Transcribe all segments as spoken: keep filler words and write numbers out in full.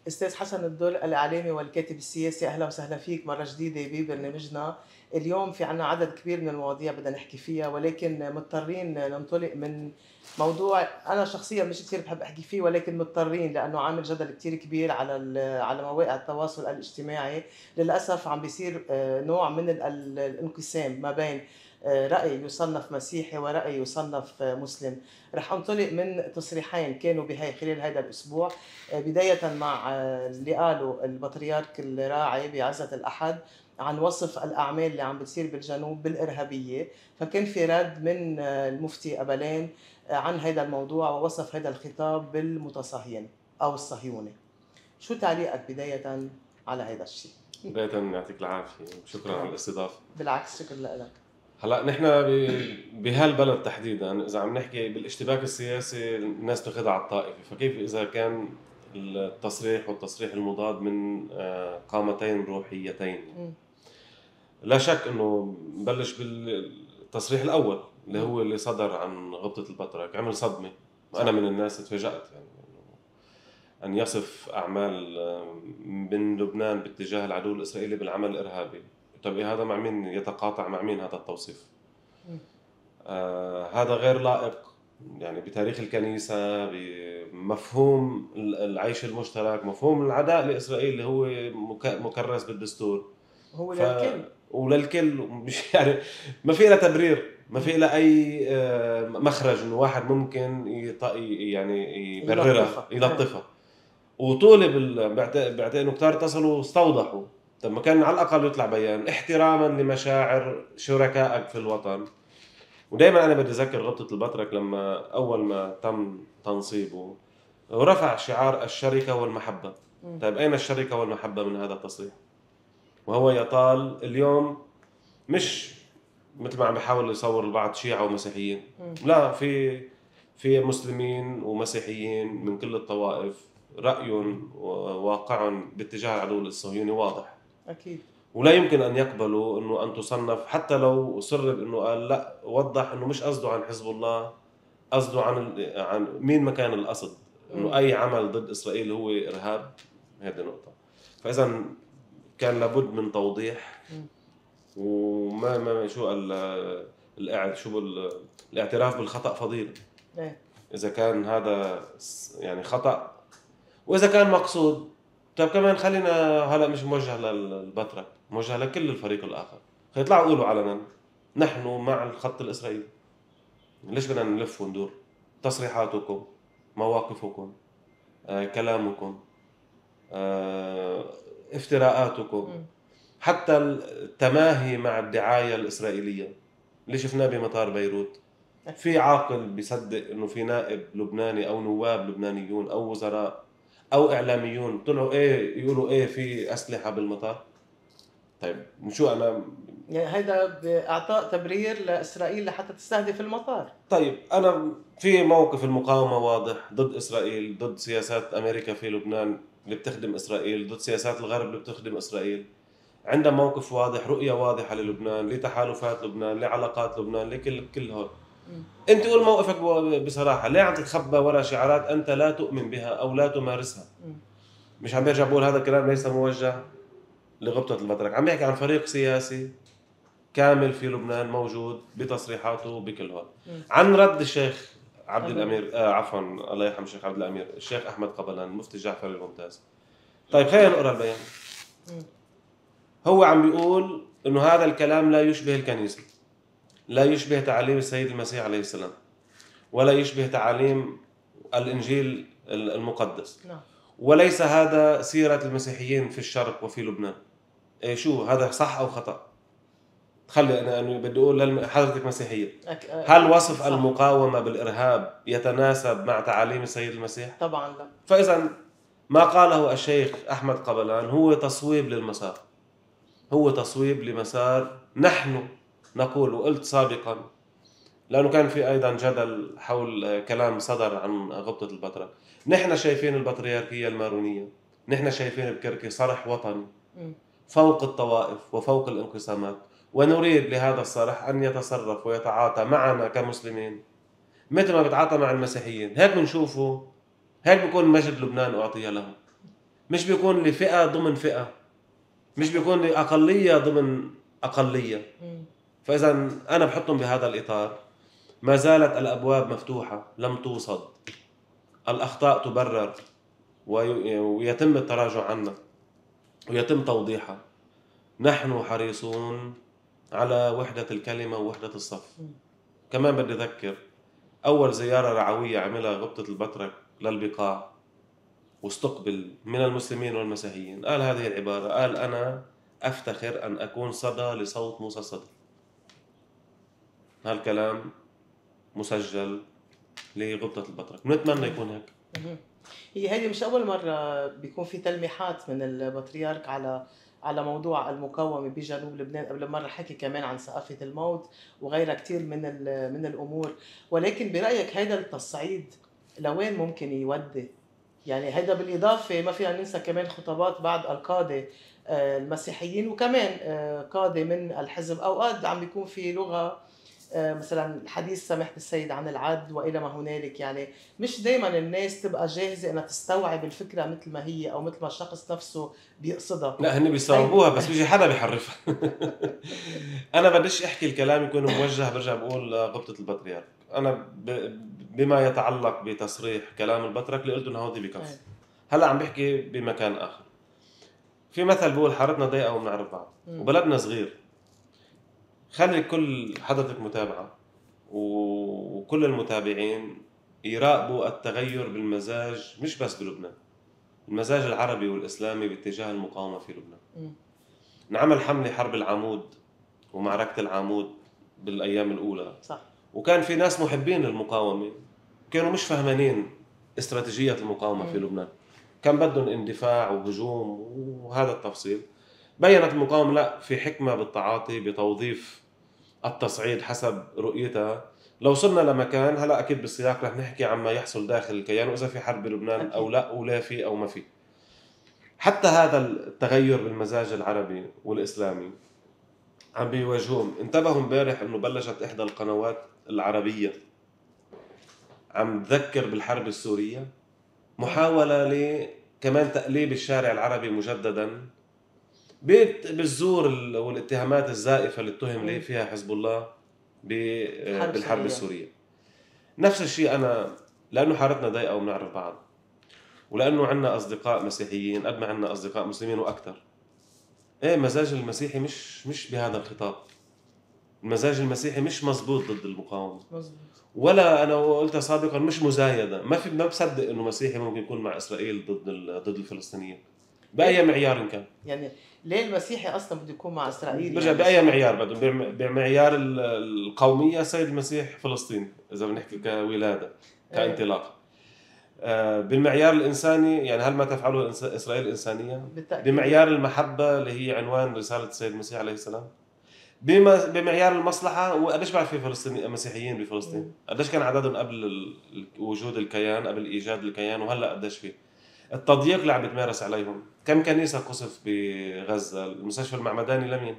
أستاذ حسن الدول الإعلامي والكاتب السياسي، أهلا وسهلا فيك مرة جديدة ببرنامجنا. اليوم في عنا عدد كبير من المواضيع بدنا نحكي فيها، ولكن مضطرين ننطلق من موضوع أنا شخصيا مش كثير بحب أحكي فيه، ولكن مضطرين لأنه عامل جدل كثير كبير على ال- على مواقع التواصل الاجتماعي. للأسف عم بيصير آه، نوع من ال- ال- الانقسام ما بين آه، رأي يصنف مسيحي ورأي يصنف آه، مسلم. رح أنطلق من تصريحين كانوا بهاي خلال هذا الأسبوع. بداية مع اللي قاله البطريرك الراعي بعزة الأحد عن وصف الأعمال اللي عم بتصير بالجنوب بالإرهابية. فكان في رد من المفتي أبلين عن هذا الموضوع ووصف هذا الخطاب بالمتصهين أو الصهيوني. شو تعليقك بداية على هذا الشيء؟ بداية يعطيك العافية، شكرا على الاستضافة. بالعكس، شكرا لك. هلا نحن ب- بهالبلد تحديدا اذا عم نحكي بالاشتباك السياسي الناس بتاخذها على الطائفة، فكيف اذا كان التصريح والتصريح المضاد من آه، قامتين روحيتين؟ مم. لا شك انه نبلش بالتصريح الاول اللي هو اللي صدر عن غبطة البطرك، عمل صدمة. وانا من الناس تفاجأت يعني أن يصف أعمال آه، من لبنان باتجاه العدو الإسرائيلي بالعمل الإرهابي. طيب إيه هذا؟ مع مين يتقاطع؟ مع مين هذا التوصيف؟ آه هذا غير لائق يعني بتاريخ الكنيسة، بمفهوم العيش المشترك، مفهوم العداء لإسرائيل اللي هو مك- مكرس بالدستور. هو ف... للكل. وللكل مش يعني ما في لها تبرير، ما في لها أي آه، مخرج إنه واحد ممكن يط... يعني يبررها يلطفها. يلطفها. وطولب ال- بعتقد بعتقد انه كتار اتصلوا واستوضحوا. طب ما كان على الاقل يطلع بيان احتراما لمشاعر شركائك في الوطن. ودائما انا بدي اذكر غبطة البطرك لما اول ما تم تنصيبه ورفع شعار الشركة والمحبة. طيب اين الشركة والمحبة من هذا التصريح؟ وهو يطال اليوم مش مثل ما عم بيحاول يصور البعض شيعة ومسيحيين، لا، في في مسلمين ومسيحيين من كل الطوائف رأيهم وواقعهم باتجاه العدو الصهيوني واضح. أكيد. ولا يمكن أن يقبلوا إنه أن تصنف، حتى لو سرب إنه قال لا، وضح إنه مش قصده عن حزب الله، قصده عن عن مين مكان القصد، إنه أي عمل ضد إسرائيل هو إرهاب. هذه نقطة. فإذا كان لابد من توضيح. وما ما شو ال القاعد شو بال- الاعتراف بالخطأ فضيلة. إيه. إذا كان هذا يعني خطأ، وإذا كان مقصود. طيب كمان خلينا هلا مش موجه للبتراء، موجه لكل الفريق الآخر. يطلعوا يقولوا علنا نحن مع الخط الإسرائيلي. ليش بدنا نلف وندور؟ تصريحاتكم، مواقفكم، آه، كلامكم، آه، افتراءاتكم، حتى التماهي مع الدعاية الإسرائيلية اللي شفناه بمطار بيروت. في عاقل بيصدق انه في نائب لبناني او نواب لبنانيون او وزراء او اعلاميون طلعوا ايه يقولوا ايه في اسلحة بالمطار؟ طيب شو انا يعني هيدا بإعطاء تبرير لإسرائيل لحتى تستهدف المطار. طيب انا في موقف المقاومة واضح ضد اسرائيل، ضد سياسات امريكا في لبنان اللي بتخدم اسرائيل، ضد سياسات الغرب اللي بتخدم اسرائيل. عندها موقف واضح، رؤية واضحة للبنان، لتحالفات لبنان، لعلاقات لبنان، لكل كل هول. انت قول موقفك بصراحة، ليه عم تتخبى وراء شعارات انت لا تؤمن بها او لا تمارسها؟ مش عم برجع بقول هذا الكلام ليس موجه لغبطة البطرك، عم بيحكي عن فريق سياسي كامل في لبنان موجود بتصريحاته وبكل هول. عن رد الشيخ عبد الامير آه عفوا الله يرحم الشيخ عبد الامير، الشيخ احمد قبلان المفتي الجعفري الممتاز. طيب خلينا نقرا البيان. هو عم بيقول انه هذا الكلام لا يشبه الكنيسة، لا يشبه تعاليم السيد المسيح عليه السلام، ولا يشبه تعاليم الإنجيل المقدس. نعم. وليس هذا سيرة المسيحيين في الشرق وفي لبنان. إيه شو هذا صح أو خطأ؟ خلي أنا أنا بدي أقول حضرتك مسيحية، هل وصف صح. المقاومة بالإرهاب يتناسب مع تعاليم السيد المسيح؟ طبعا لا. فإذا ما قاله الشيخ أحمد قبلان هو تصويب للمسار، هو تصويب لمسار نحن نقول. وقلت سابقا لأنه كان في أيضا جدل حول كلام صدر عن غبطة البتراء، نحن شايفين البطريركية المارونية، نحن شايفين بكركي صرح وطني فوق الطوائف وفوق الانقسامات، ونريد لهذا الصرح أن يتصرف ويتعاطى معنا كمسلمين مثل ما بتعاطى مع المسيحيين. هيك بنشوفه، هيك بكون مجد لبنان أعطي له، مش بيكون لفئة ضمن فئة، مش بيكون لأقلية ضمن أقلية. مم. فإذا أنا بحطهم بهذا الإطار، ما زالت الأبواب مفتوحة لم توصد، الأخطاء تبرر وي- ويتم التراجع عنها ويتم توضيحها. نحن حريصون على وحدة الكلمة ووحدة الصف. مم. كمان بدي أذكر أول زيارة رعوية عملها غبطة البطرك للبقاع واستقبل من المسلمين والمسيحيين، قال هذه العبارة، قال: أنا أفتخر أن أكون صدى لصوت موسى الصدر. هالكلام مسجل لغبطة البطرك، نتمنى يكون هيك. مهم. هي هيدي مش أول مرة بيكون في تلميحات من البطريرك على على موضوع المقاومة بجنوب لبنان. قبل مرة حكي كمان عن ثقافة الموت وغيرها كتير من ال- من الأمور. ولكن برأيك هيدا التصعيد لوين ممكن يودي؟ يعني هيدا بالإضافة ما فينا ننسى كمان خطابات بعض القادة آه، المسيحيين، وكمان آه، قادة من الحزب. أوقات عم بيكون في لغة آه، مثلا حديث سماحة السيد عن العدل وإلى ما هنالك. يعني مش دايما الناس تبقى جاهزة انها تستوعب الفكرة مثل ما هي او مثل ما الشخص نفسه بيقصدها. لا، هن بيستوعبوها بس بيجي حدا بيحرفها. انا بديش احكي الكلام يكون موجه، برجع بقول لغبطة البطريرك. انا ب... بما يتعلق بتصريح كلام البطرك اللي قلته انه هودي بكفي. هلا عم بحكي بمكان اخر. في مثل بقول: حارتنا ضيقه وبنعرف بعض، وبلدنا صغير. خلي كل حضرتك متابعه وكل المتابعين يراقبوا التغير بالمزاج، مش بس بلبنان، المزاج العربي والإسلامي باتجاه المقاومة في لبنان. مم. نعمل حملة حرب العمود ومعركة العمود بالأيام الأولى، صح. وكان في ناس محبين للمقاومة كانوا مش فهمانين استراتيجية المقاومة في مم. لبنان، كان بدهم اندفاع وهجوم وهذا التفصيل. بيّنت المقاومة لا، في حكمة بالتعاطي بتوظيف التصعيد حسب رؤيتها. لو صرنا لمكان هلا اكيد بالسياق رح نحكي عما يحصل داخل الكيان واذا في حرب بلبنان أكيد. او لا، ولا في او ما في. حتى هذا التغير بالمزاج العربي والاسلامي عم بيواجههم. انتبهوا امبارح انه بلشت احدى القنوات العربيه عم تذكر بالحرب السوريه، محاوله ل كمان تقليب الشارع العربي مجددا بيت- بالزور ال- والاتهامات الزائفه اللي اتهم ليه مم. فيها حزب الله ب- حرب بالحرب سورية. السوريه. نفس الشيء انا، لانه حارتنا ضيقه وبنعرف بعض، ولانه عندنا اصدقاء مسيحيين قد ما عندنا اصدقاء مسلمين واكثر. ايه، مزاج المسيحي مش مش بهذا الخطاب. المزاج المسيحي مش مزبوط ضد المقاومه، مظبوط. ولا انا قلتها سابقا مش مزايده. ما في، ما بصدق انه مسيحي ممكن يكون مع اسرائيل ضد ال- ضد الفلسطينيين باي معيار إن كان. يعني ليه المسيحي اصلا بده يكون مع اسرائيل؟ برجع يعني باي معيار بدهم، بمع- بمعيار ال- القوميه. سيد المسيح فلسطيني اذا بنحكي كولاده كانطلاق. آه، بالمعيار الانساني، يعني هل ما تفعله الإنس- اسرائيل انسانيه؟ بالتأكيد. بمعيار المحبه اللي هي عنوان رساله السيد المسيح عليه السلام. بما بمعيار المصلحه، وقديش بعد في فلسطيني مسيحيين بفلسطين؟ مم. قديش كان عددهم قبل ال- ال- وجود الكيان، قبل ايجاد الكيان، وهلا قديش في؟ التضييق اللي عم يتمارس عليهم. كم كنيسه قصف بغزه؟ المستشفى المعمداني لمين؟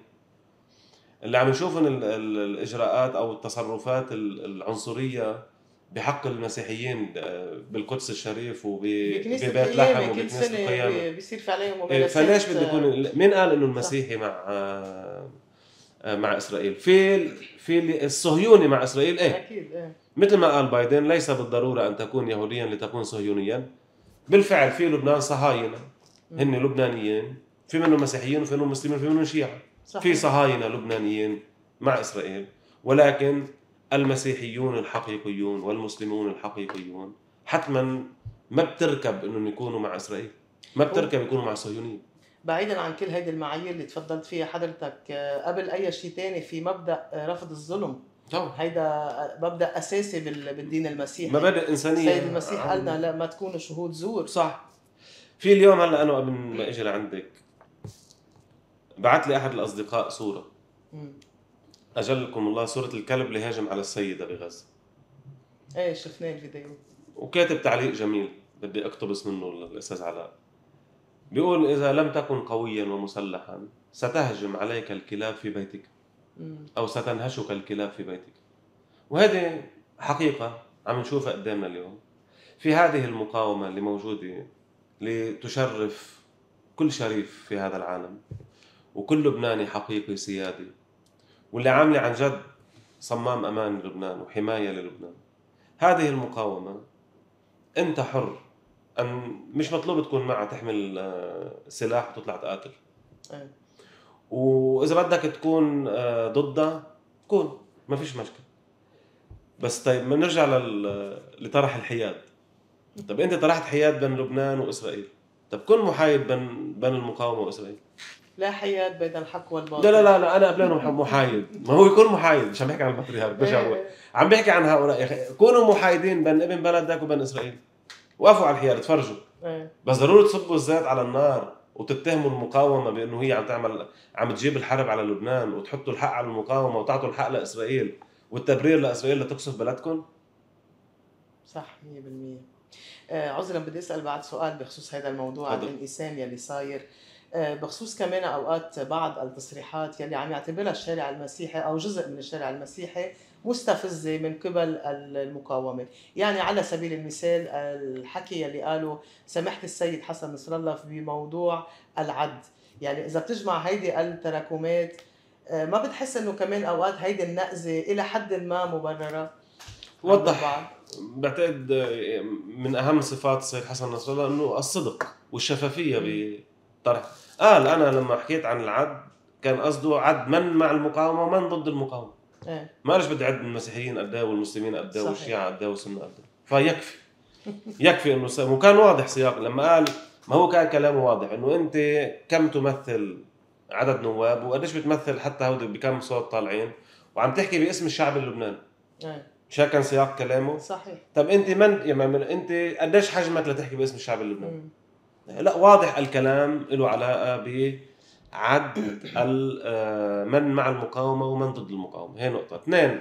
اللي عم نشوفهم ال- ال- الاجراءات او التصرفات ال- العنصريه بحق المسيحيين آه، بالقدس الشريف بكنيسة وببيت لحم القيامة كل وبكنيسه سنة القيامه. بي- بيصير في عليهم إيه، ممارسات. فليش بده يكون؟ مين قال انه صح. المسيحي مع آه، آه، مع اسرائيل؟ في في اللي- الصهيوني مع اسرائيل. ايه، أكيد. إيه. مثل ما قال بايدن: ليس بالضروره ان تكون يهوديا لتكون صهيونيا. بالفعل في لبنان صهاينه، هن لبنانيين، في منهم مسيحيين وفي منهم مسلمين وفي منهم شيعة. صحيح. في صهاينه لبنانيين مع اسرائيل، ولكن المسيحيون الحقيقيون والمسلمون الحقيقيون حتما ما بتركب انهم يكونوا مع اسرائيل، ما بتركب يكونوا مع الصهيونيين. بعيدا عن كل هيدي المعايير اللي تفضلت فيها حضرتك، آه، قبل اي شيء تاني في مبدا آه، رفض الظلم. طبعا هيدا آه، مبدا اساسي بال- بالدين المسيحي. مبادئ انسانيه. السيد المسيح قالنا لا ما تكونوا شهود زور. صح. في اليوم هلا انا قبل ما اجي لعندك بعت لي احد الاصدقاء صوره، مم. اجلكم الله، صوره الكلب اللي هاجم على السيده بغزه، ايه شفناه الفيديو. وكاتب تعليق جميل بدي اقتبس منه الاستاذ علاء. بيقول: إذا لم تكن قويا ومسلحا ستهجم عليك الكلاب في بيتك، مم. أو ستنهشك الكلاب في بيتك. وهذه حقيقة عم نشوفها قدامنا اليوم في هذه المقاومة اللي موجودة لتشرف كل شريف في هذا العالم، وكل لبناني حقيقي سيادي، واللي عامله عن جد صمام امان لبنان وحمايه للبنان. هذه المقاومه انت حر، ان مش مطلوب تكون معها تحمل سلاح وتطلع تقاتل. أه. واذا بدك تكون ضدها كون، ما فيش مشكله. بس طيب بنرجع لل... لطرح الحياد. طب انت طرحت حياد بين لبنان واسرائيل، طب كن محايد بين بين المقاومه واسرائيل. لا حياد بين الحق والباطل. لا لا لا, لا انا قبلانه محايد. ما هو يكون محايد، مش عم بحكي عن البطريرك بجاوب، عم بحكي عن هؤلاء. يا اخي كونوا محايدين بين ابن بلدك وبين اسرائيل، وقفوا على الحياد تفرجوا. بس ضروري تصبوا الزيت على النار وتتهموا المقاومه بانه هي عم تعمل عم تجيب الحرب على لبنان، وتحطوا الحق على المقاومه وتعطوا الحق لاسرائيل والتبرير لاسرائيل لتقصف بلدكم. صح مية بالمية. آه عذرا بدي اسال بعد سؤال بخصوص هذا الموضوع عن الانقسام يلي صاير، آه بخصوص كمان اوقات بعض التصريحات يلي عم يعتبرها الشارع المسيحي او جزء من الشارع المسيحي مستفزه من قبل المقاومه. يعني على سبيل المثال الحكي يلي قاله سماحه السيد حسن نصر الله بموضوع العد، يعني اذا بتجمع هيدي التراكمات آه ما بتحس انه كمان اوقات هيدي النقزه الى حد ما مبرره؟ وضح. بعتقد من اهم صفات السيد حسن نصر الله انه الصدق والشفافيه بطرح. قال انا لما حكيت عن العد كان قصده عد من مع المقاومه ومن ضد المقاومه. ايه. ما قالش بدي اعد المسيحيين قد ايه والمسلمين قد ايه والشيعه قد ايه والسنه قد ايه. فيكفي يكفي انه س... وكان واضح سياق لما قال، ما هو كان كلامه واضح انه انت كم تمثل عدد نواب وقديش بتمثل حتى هودي بكم صوت طالعين، وعم تحكي باسم الشعب اللبناني. ايه. شو كان سياق كلامه؟ صحيح. طب انت من يعني انت قديش حجمك لتحكي باسم الشعب اللبناني؟ لا واضح الكلام له علاقه بعد من مع المقاومه ومن ضد المقاومه. هي نقطه. اثنين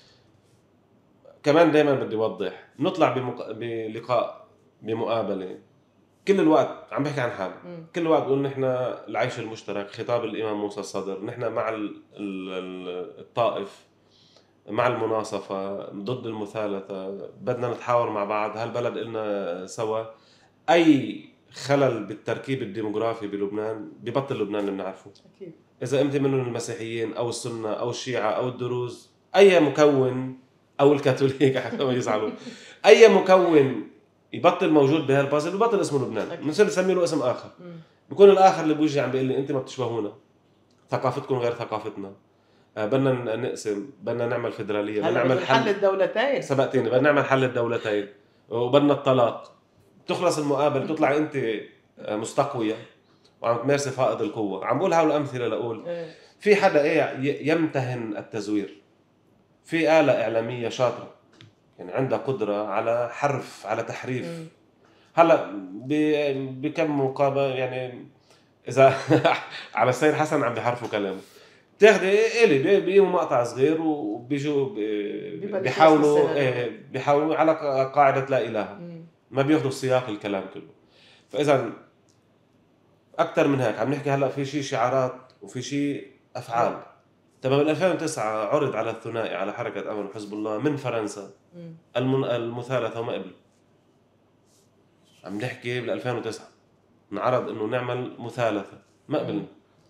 كمان دائما بدي اوضح، نطلع بمق... بلقاء بمقابله كل الوقت عم بحكي عن حالي، كل الوقت بقول نحن العيش المشترك، خطاب الامام موسى الصدر، نحن مع الطائف، مع المناصفة، ضد المثالثة، بدنا نتحاور مع بعض، هالبلد إلنا سوا. أي خلل بالتركيب الديموغرافي بلبنان ببطل لبنان اللي بنعرفه. أكيد. إذا أنت منهم المسيحيين أو السنة أو الشيعة أو الدروز، أي مكون أو الكاثوليك حتى ما يزعلوا، أي مكون يبطل موجود بهالبازل ببطل اسمه لبنان، بنصير نسمي له اسم آخر. بكون الآخر اللي بوجي عم بيقول لي أنت ما بتشبهونا، ثقافتكم غير ثقافتنا، بدنا نقسم، بدنا نعمل فيدراليه، بدنا نعمل حل, حل الدولتين. سبقتيني، بدنا نعمل حل الدولتين وبدنا الطلاق. تخلص المقابله تطلع انت مستقويه وعم تمارسي فائض القوه. عم بقول هول الامثله لاقول في حدا ايه يمتهن التزوير، في آلة إعلامية شاطرة يعني عندها قدرة على حرف، على تحريف. هلا بكم مقابله يعني اذا على السيد حسن عم بيحرفوا كلامه، تاخدي إلي بيقيموا مقطع صغير وبيجوا بيحاولوا إيه بيحاولوا على قاعدة لا إله، ما بياخدوا سياق الكلام كله. فإذا أكتر من هيك عم نحكي هلا في شيء شعارات وفي شيء أفعال. تمام. بال ألفين وتسعة عرض على الثنائي على حركة أمل وحزب الله من فرنسا المثالثة وما قبل. عم نحكي بال ألفين وتسعة انعرض إنه نعمل مثالثة ما قبلنا.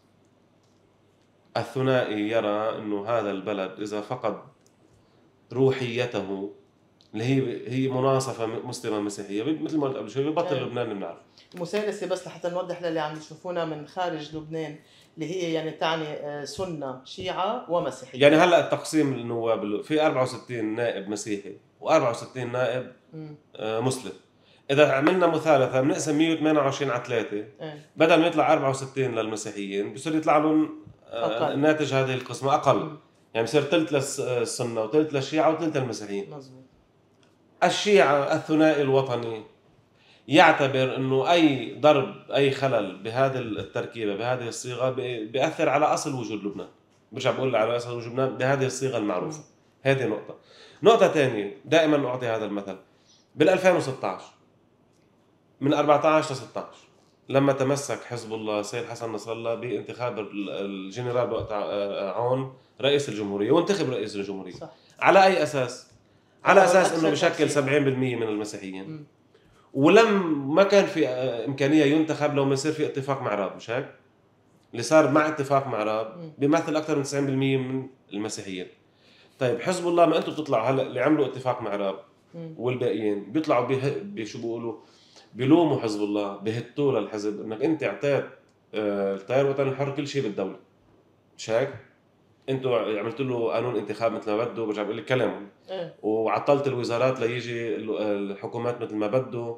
الثنائي يرى انه هذا البلد اذا فقد روحيته اللي هي هي مناصفه مسلمه مسيحيه مثل ما قلت قبل شوي ببطل أيه. لبنان بنعرف مثالثه. بس لحتى نوضح للي عم يشوفونا من خارج لبنان اللي هي يعني تعني سنه شيعه ومسيحيه. يعني هلا التقسيم النواب في أربعة وستين نائب مسيحي وأربعة وستين نائب آه مسلم. اذا عملنا مثالثه بنقسم مية وثمانية وعشرين على ثلاثة أيه. بدل ما يطلع أربعة وستين للمسيحيين بصير يطلع لهم أقل. ناتج هذه القسمة أقل. م. يعني بصير ثلث للسنة وثلث للشيعة وثلث للمسيحيين. مزبوط. الشيعة الثنائي الوطني يعتبر إنه أي ضرب أي خلل بهذه التركيبة بهذه الصيغة بيأثر على أصل وجود لبنان. برجع بقول على أصل وجود لبنان بهذه الصيغة المعروفة. م. هذه نقطة. نقطة ثانية دائما أعطي هذا المثل. بال ألفين وستة عشر من أربعة عشر ل ستة عشر لما تمسك حزب الله سيد حسن نصر الله بانتخاب الجنرال وقت عون رئيس الجمهورية وانتخب رئيس الجمهورية. صح. على أي أساس؟ على أساس إنه بشكل سبعين بالمئة من المسيحيين م. ولم ما كان في امكانيه ينتخب لو ما يصير في اتفاق مع راب، مش هيك؟ اللي صار مع اتفاق مع راب بيمثل اكثر من تسعين بالمية من المسيحيين. طيب حزب الله ما انتم بتطلعوا هلا اللي عملوا اتفاق مع راب والباقيين بيطلعوا بشو بيقولوا بيلوموا حزب الله، بهتوا للحزب انك انت اعطيت التيار الوطني الحر كل شيء بالدوله، مش هيك؟ انتوا عملتوا له قانون انتخاب مثل ما بده، برجع بقول لك كلام إيه. وعطلت الوزارات ليجي الحكومات مثل ما بده،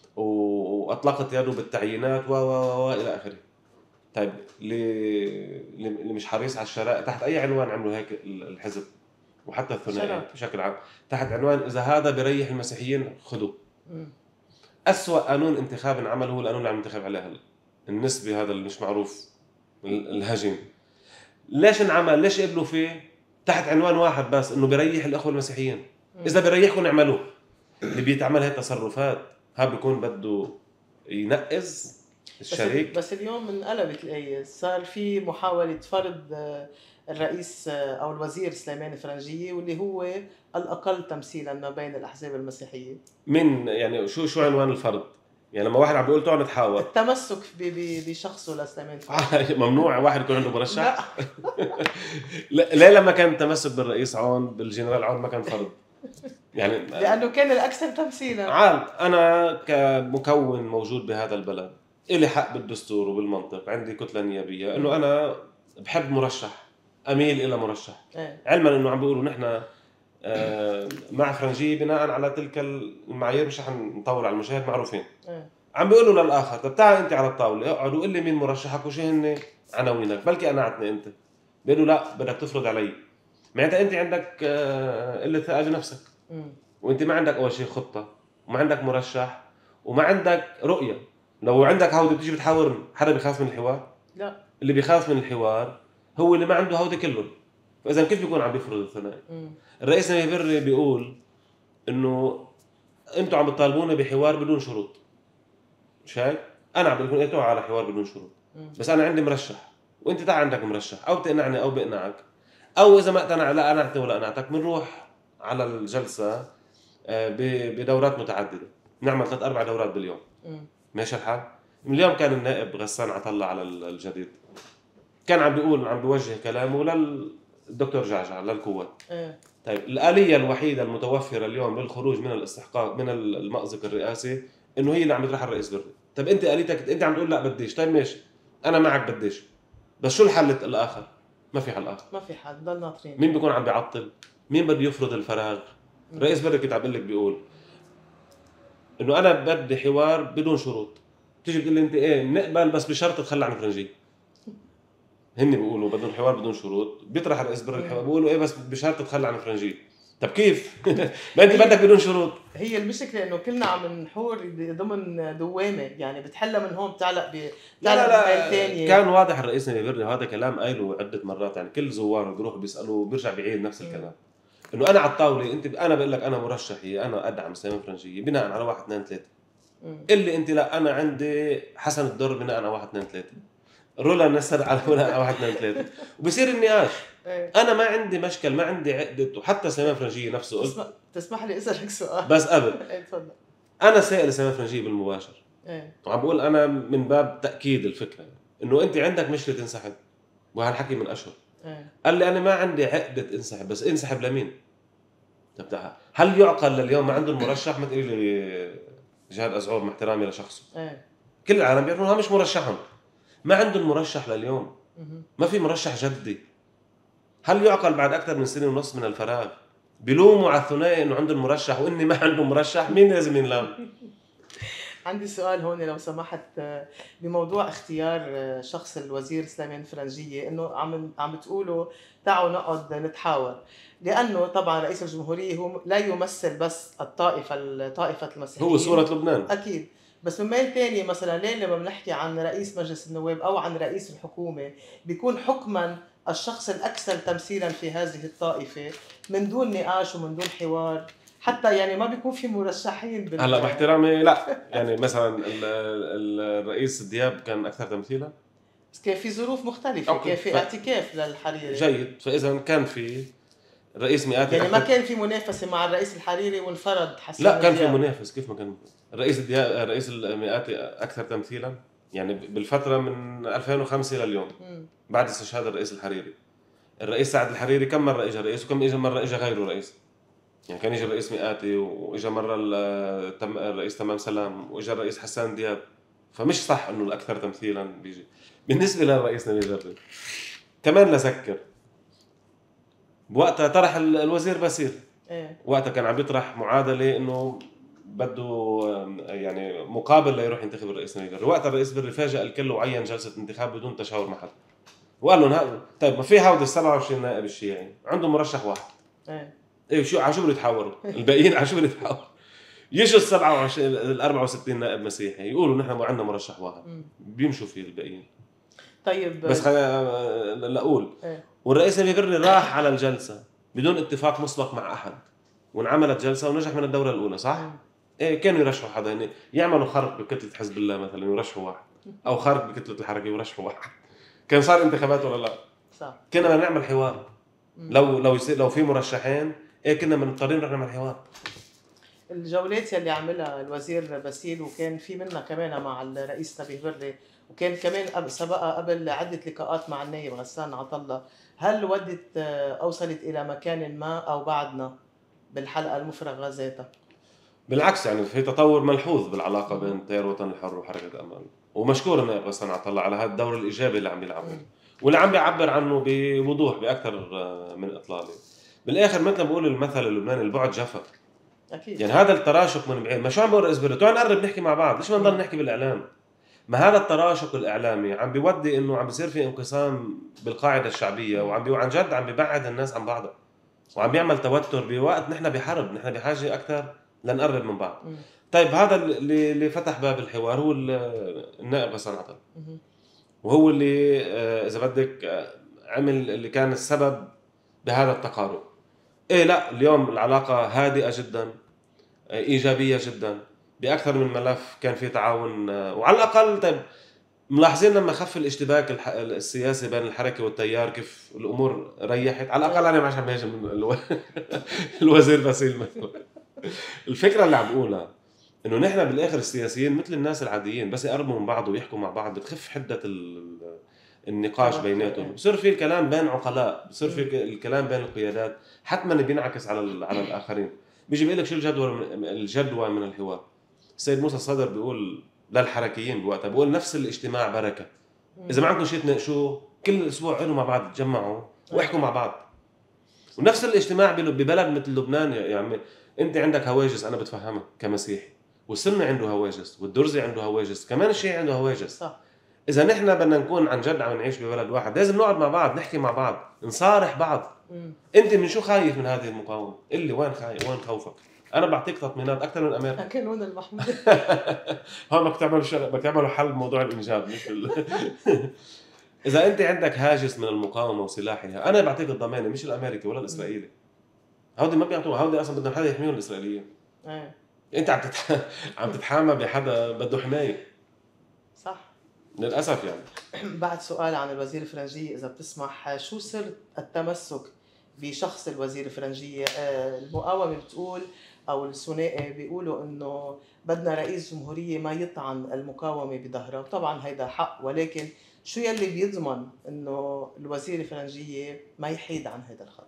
واطلقت يده بالتعيينات و و الى اخره. طيب اللي اللي مش حريص على الشرائع تحت اي عنوان عملوا هيك الحزب وحتى الثنائي بشكل عام، تحت عنوان اذا هذا بريح المسيحيين خذوه. اسوأ قانون انتخاب عمله هو القانون اللي عم ننتخب عليه هلا، النسبي هذا اللي مش معروف الهجين. ليش انعمل؟ ليش قبلوا فيه؟ تحت عنوان واحد بس، انه بريح الاخوه المسيحيين. اذا بريحكم اعملوه. اللي بيتعمل هي تصرفات ها بيكون بده ينقذ الشريك. بس, بس اليوم انقلبت الآية، صار في محاولة فرض الرئيس أو الوزير سليمان فرنجية واللي هو الأقل تمثيلا ما بين الأحزاب المسيحية. من يعني شو شو عنوان الفرض؟ يعني لما واحد عم بيقول تعال نتحاور التمسك بشخصه لسليمان فرنجية. ممنوع واحد يكون عنده مرشح؟ لا. ليه لما كان التمسك بالرئيس عون بالجنرال عون ما كان فرض؟ يعني لأنه كان الأكثر تمثيلا. عال أنا كمكون موجود بهذا البلد إلي حق بالدستور وبالمنطق، عندي كتلة نيابية إنه أنا بحب مرشح، أميل إلى مرشح. ايه. علما إنه عم بيقولوا نحن مع فرنجية بناء على تلك المعايير، مش رح نطول على المشاهد معروفين. ايه. عم بيقولوا للآخر طب تعال أنت على الطاولة اقعد وقل لي مين مرشحك وشو هن عناوينك، بلكي قنعتني أنت. بيقولوا لا بدك تفرض علي، معناتها أنت عندك قلة ثقة بنفسك. وأنت ما عندك أول شيء خطة، وما عندك مرشح، وما عندك رؤية. لو عندك هودي بتيجي بتحاورني، حدا بيخاف من الحوار؟ لا. اللي بيخاف من الحوار هو اللي ما عنده هودي كلهم. فإذا كيف بيكون عم بيفرض الثنائي؟ الرئيس نيفيري بيقول إنه أنتوا عم بتطالبونا بحوار بدون شروط، مش هيك؟ أنا عم بقول لكم على حوار بدون شروط، بس أنا عندي مرشح وأنت تعال عندك مرشح، أو بتقنعني أو بقنعك، أو إذا ما اقتنع لا قنعتني ولا قنعتك بنروح على الجلسة بدورات متعددة، نعمل ثلاث أربع دورات باليوم. ماشي الحال؟ اليوم كان النائب غسان عطلة على الجديد كان عم بيقول عم بيوجه كلامه للدكتور جعجع للقوات. ايه. طيب الآلية الوحيدة المتوفرة اليوم للخروج من الاستحقاق من المأزق الرئاسي إنه هي اللي عم يطرحها الرئيس بري. طيب أنت آليتك أنت عم تقول لا بديش، طيب ماشي أنا معك بديش، بس شو الحل الآخر؟ ما في حل آخر. ما في حل، ضل ناطرين. مين بيكون عم بيعطل؟ مين بده يفرض الفراغ؟ الرئيس بري كنت عم بقول لك بيقول إنه أنا بدي حوار بدون شروط. تيجي بتقول لي أنت إيه نقبل بس بشرط تخلى عن فرنجية. هن بيقولوا بدون حوار بدون شروط، بيطرح الرئيس بري الحوار بيقولوا إيه بس بشرط تتخلى عن فرنجية. طب كيف؟ ما انت بدك بدون شروط. هي المشكله انه كلنا عم نحور ضمن دوامه، يعني بتحلى من هون بتعلق ب لا لا لا كان واضح الرئيس نيفيري وهذا كلام قايله عده مرات، يعني كل زوار بيروحوا بيسالوا بيرجع بيعيد نفس الكلام انه انا على الطاوله انت انا بقول لك انا مرشحي انا ادعم سليمان فرنجية بناء على واحد اثنين ثلاثة، اللي انت لا انا عندي حسن الدر بناء على واحد اثنين ثلاثة، رولا نسر على بناء على واحد اثنين ثلاثة، وبصير النقاش. انا ما عندي مشكل ما عندي عقده، وحتى سليمان فرنجية نفسه قلت تسمح, تسمح لي اسالك سؤال بس قبل تفضل. انا سائل سليمان فرنجية بالمباشر ايه وعم بقول انا من باب تاكيد الفكره انه انت عندك مشكله تنسحب، وهالحكي من اشهر. ايه. قال لي انا ما عندي عقده انسحب، بس انسحب لمين؟ طب هل يعقل لليوم ما عنده المرشح؟ ما تقولي لي جهاد أزعور مع احترامي لشخصه، ايه. كل العالم بيعرفوا مش مرشحهم، ما عنده المرشح لليوم، ما في مرشح جدي. هل يعقل بعد اكثر من سنه ونص من الفراغ بلوموا على الثنائي انه عنده المرشح واني ما عنده مرشح؟ مين لازم ينلام؟ عندي سؤال هون لو سمحت بموضوع اختيار شخص الوزير سليمان فرنجية، انه عم عم بتقولوا تعالوا نقعد نتحاور، لانه طبعا رئيس الجمهورية هو لا يمثل بس الطائفة طائفة المسيحيين، هو صورة لبنان اكيد، بس من ميل ثاني مثلا ليه لما بنحكي عن رئيس مجلس النواب او عن رئيس الحكومة بيكون حكما الشخص الاكثر تمثيلا في هذه الطائفة من دون نقاش ومن دون حوار، حتى يعني ما بيكون في مرشحين بال... هلا مع احترامي لا يعني مثلا الرئيس دياب كان اكثر تمثيلا، بس كان في ظروف مختلفه، كان في ف... اعتكاف للحريري. جيد، فاذا كان في الرئيس مئاتي يعني ما أكثر. كان في منافسه مع الرئيس الحريري وانفرد حسان لا كان في دياب. منافس، كيف ما كان الرئيس دياب الرئيس المئاتي اكثر تمثيلا، يعني بالفتره من ألفين وخمسة لليوم مم. بعد استشهاد الرئيس الحريري. الرئيس سعد الحريري كم مره اجى رئيس، وكم اجى مره اجى غيره رئيس. يعني كان يجي الرئيس مئاتي، واجى مره ال- تم- الرئيس تمام سلام، واجى الرئيس حسان دياب. فمش صح انه الاكثر تمثيلا بيجي. بالنسبه للرئيس نبيل جرب كمان لسكر، بوقتها طرح ال- الوزير باسيل. ايه وقتها كان عم يطرح معادله انه بده يعني مقابل ليروح ينتخب الرئيس نبيل جرب. وقتها الرئيس بري فاجأ الكل وعين جلسه انتخاب بدون تشاور مع حد، وقال لهم ها- طيب ما في هودي سبعة وعشرين نائب الشيعي عندهم مرشح واحد. ايه ايه شو على شو بده يتحاوروا؟ الباقيين على شو بده يتحاوروا؟ يجوا ال سبعة وعشرين ال أربعة وستين نائب مسيحي يقولوا نحن ما عندنا مرشح واحد، مم. بيمشوا فيه الباقيين. طيب بس خلينا لاقول، ايه والرئيس نبيل بري راح على الجلسه بدون اتفاق مسبق مع احد، وانعملت جلسه ونجح من الدوره الاولى، صح؟ مم. ايه كانوا يرشحوا حدا، يعني يعملوا خرق بكتله حزب الله مثلا يرشحوا واحد، او خرق بكتله الحركه يرشحوا واحد. كان صار انتخابات ولا لا؟ صح. كنا بدنا نعمل حوار. مم. لو لو يصير لو في مرشحين ايه كنا مضطرين نروح نعمل حوار. الجولات يلي عملها الوزير باسيل وكان في منها كمان مع الرئيس نبيه بري، وكان كمان قبل سبقها قبل عده لقاءات مع النائب غسان عطله، هل ودت آه، اوصلت الى مكان ما او بعدنا بالحلقه المفرغه ذاتها؟ بالعكس يعني في تطور ملحوظ بالعلاقه بين تيار الوطن الحر وحركه امل، ومشكور النائب غسان عطله على هذا الدور الايجابي اللي عم يلعبه، واللي عم بيعبر عنه بوضوح باكثر من اطلاله. بالاخر مثل ما بقول المثل اللبناني، البعد جفا. اكيد يعني هذا التراشق من بعيد، ما شو عم بقول رئيس بري، تعال نقرب نحكي مع بعض، ليش ما نضل نحكي بالاعلام؟ ما هذا التراشق الاعلامي عم بيودي انه عم بيصير في انقسام بالقاعده الشعبيه، وعم بي عن جد عم بيبعد الناس عن بعضها، وعم بيعمل توتر بوقت نحن بحرب، نحن بحاجه اكثر لنقرب من بعض. مم. طيب هذا اللي اللي فتح باب الحوار هو ال- النائب غسان عطل، مم. وهو اللي آه، اذا بدك آه، عمل اللي كان السبب بهذا التقارب. ايه لا اليوم العلاقه هادئه جدا، آه، ايجابيه جدا، باكثر من ملف كان في تعاون، آه، وعلى الاقل طيب ملاحظين لما خف الاشتباك الح- السياسي بين الحركه والتيار كيف الامور ريحت. على الاقل انا مش عم بهاجم من الو... الوزير باسيل مثلا. الفكره اللي عم بقولها انه نحن بالاخر السياسيين مثل الناس العاديين، بس يقربوا من بعض ويحكوا مع بعض بتخف حده ال... النقاش طبعاً. بيناتهم، بصير في الكلام بين عقلاء، بصير في ك- الكلام بين القيادات، حتما بينعكس على ال... على الاخرين. بيجي بيقول لك شو الجدوى من... الجدوى من الحوار. السيد موسى الصدر بيقول للحركيين بوقتها، بيقول نفس الاجتماع بركه، اذا ما عندكم شيء تناقشوه كل اسبوع قعدوا مع بعض تجمعوا واحكوا مع بعض. ونفس الاجتماع بل- ببلد مثل لبنان، يعني انت عندك هواجس انا بتفهمها كمسيحي، والسني عنده هواجس، والدرزي عنده هواجس، كمان الشيعي عنده هواجس. صح. اذا نحن بدنا نكون عن جد عم نعيش ببلد واحد لازم نقعد مع بعض، نحكي مع بعض، نصارح بعض. مم. انت من شو خايف من هذه المقاومه؟ قل لي وين خايف، وين خوفك؟ انا بعطيك تطمينات اكثر من امريكا. كانون المحمود. هون بدك تعملوا شغل، بدك تعملوا حل بموضوع الانجاب مش ال... اذا انت عندك هاجس من المقاومه وسلاحها، انا بعطيك الضمانه مش الامريكي ولا الاسرائيلي. هودي ما بيعطوها، هودي اصلا بدهم حدا يحميهم الاسرائيليين. ايه انت عم تتح... عم تتحامى بحدا بده حمايه صح. للاسف. يعني بعد سؤال عن الوزير الفرنجية إذا بتسمح، شو سر التمسك بشخص الوزير الفرنجية؟ آه، المقاومة بتقول أو الثنائي بيقولوا إنه بدنا رئيس جمهورية ما يطعن المقاومة بظهرها، وطبعا هيدا حق، ولكن شو يلي بيضمن إنه الوزير الفرنجية ما يحيد عن هذا الخط؟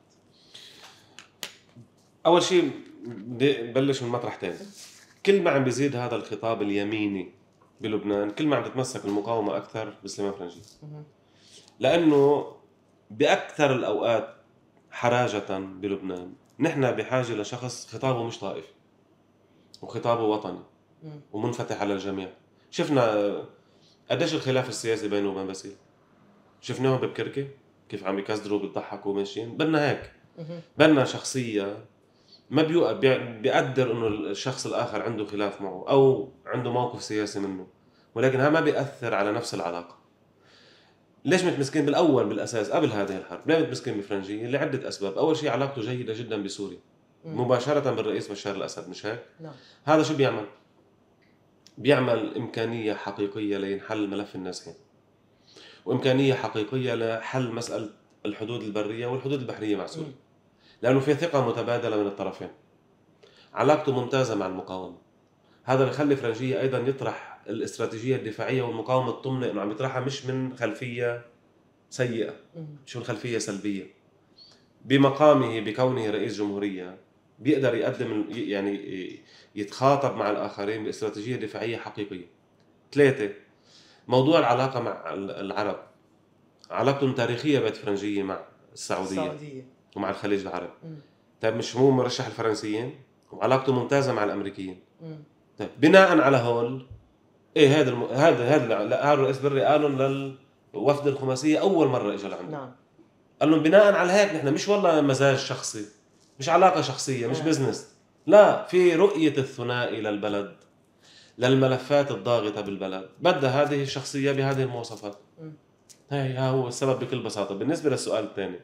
اول شيء بدي نبلش من مطرح ثاني. كل ما عم بيزيد هذا الخطاب اليميني بلبنان، كل ما عم تتمسك المقاومه اكثر بسليمان فرنجي، لانه باكثر الاوقات حراجه بلبنان نحن بحاجه لشخص خطابه مش طائفي وخطابه وطني ومنفتح على الجميع. شفنا قديش الخلاف السياسي بينه وبين باسيل، شفناهم ببكركي كيف عم يكسدروا بيضحكوا ماشيين. بدنا هيك، بدنا شخصيه ما بيوقف بيقدر انه الشخص الاخر عنده خلاف معه او عنده موقف سياسي منه، ولكن هذا ما بيأثر على نفس العلاقه. ليش متمسكين بالاول بالاساس قبل هذه الحرب؟ ليه متمسكين بفرنجية؟ لعده اسباب. اول شيء علاقته جيده جدا بسوريا مباشره بالرئيس بشار الاسد، مش هيك؟ نعم. هذا شو بيعمل؟ بيعمل امكانيه حقيقيه لينحل ملف النازحين، وامكانيه حقيقيه لحل مساله الحدود البريه والحدود البحريه مع سوريا. لانه في ثقه متبادله من الطرفين. علاقته ممتازه مع المقاومه. هذا بخلي فرنجيه ايضا يطرح الاستراتيجيه الدفاعيه والمقاومه الطمنه، انه عم يطرحها مش من خلفيه سيئه، مش من خلفيه سلبيه. بمقامه بكونه رئيس جمهوريه بيقدر يقدم يعني يتخاطب مع الاخرين باستراتيجيه دفاعيه حقيقيه. ثلاثه، موضوع العلاقه مع العرب. علاقته التاريخية بيت فرنجية مع السعودية, السعودية ومع الخليج العربي. طيب مش هو مرشح الفرنسيين؟ وعلاقته ممتازة مع الأمريكيين. مم. طيب بناء على هول ايه هذا الم... هذا هذا هذا الرئيس بري قالهم للوفد الخماسية أول مرة إجا لعنده. نعم. قال لهم بناء على هيك نحن مش والله مزاج شخصي، مش علاقة شخصية، مش آه. بزنس، لا، في رؤية الثنائي للبلد، للملفات الضاغطة بالبلد، بدها هذه الشخصية بهذه المواصفات. مم. هي هو السبب بكل بساطة. بالنسبة للسؤال الثاني،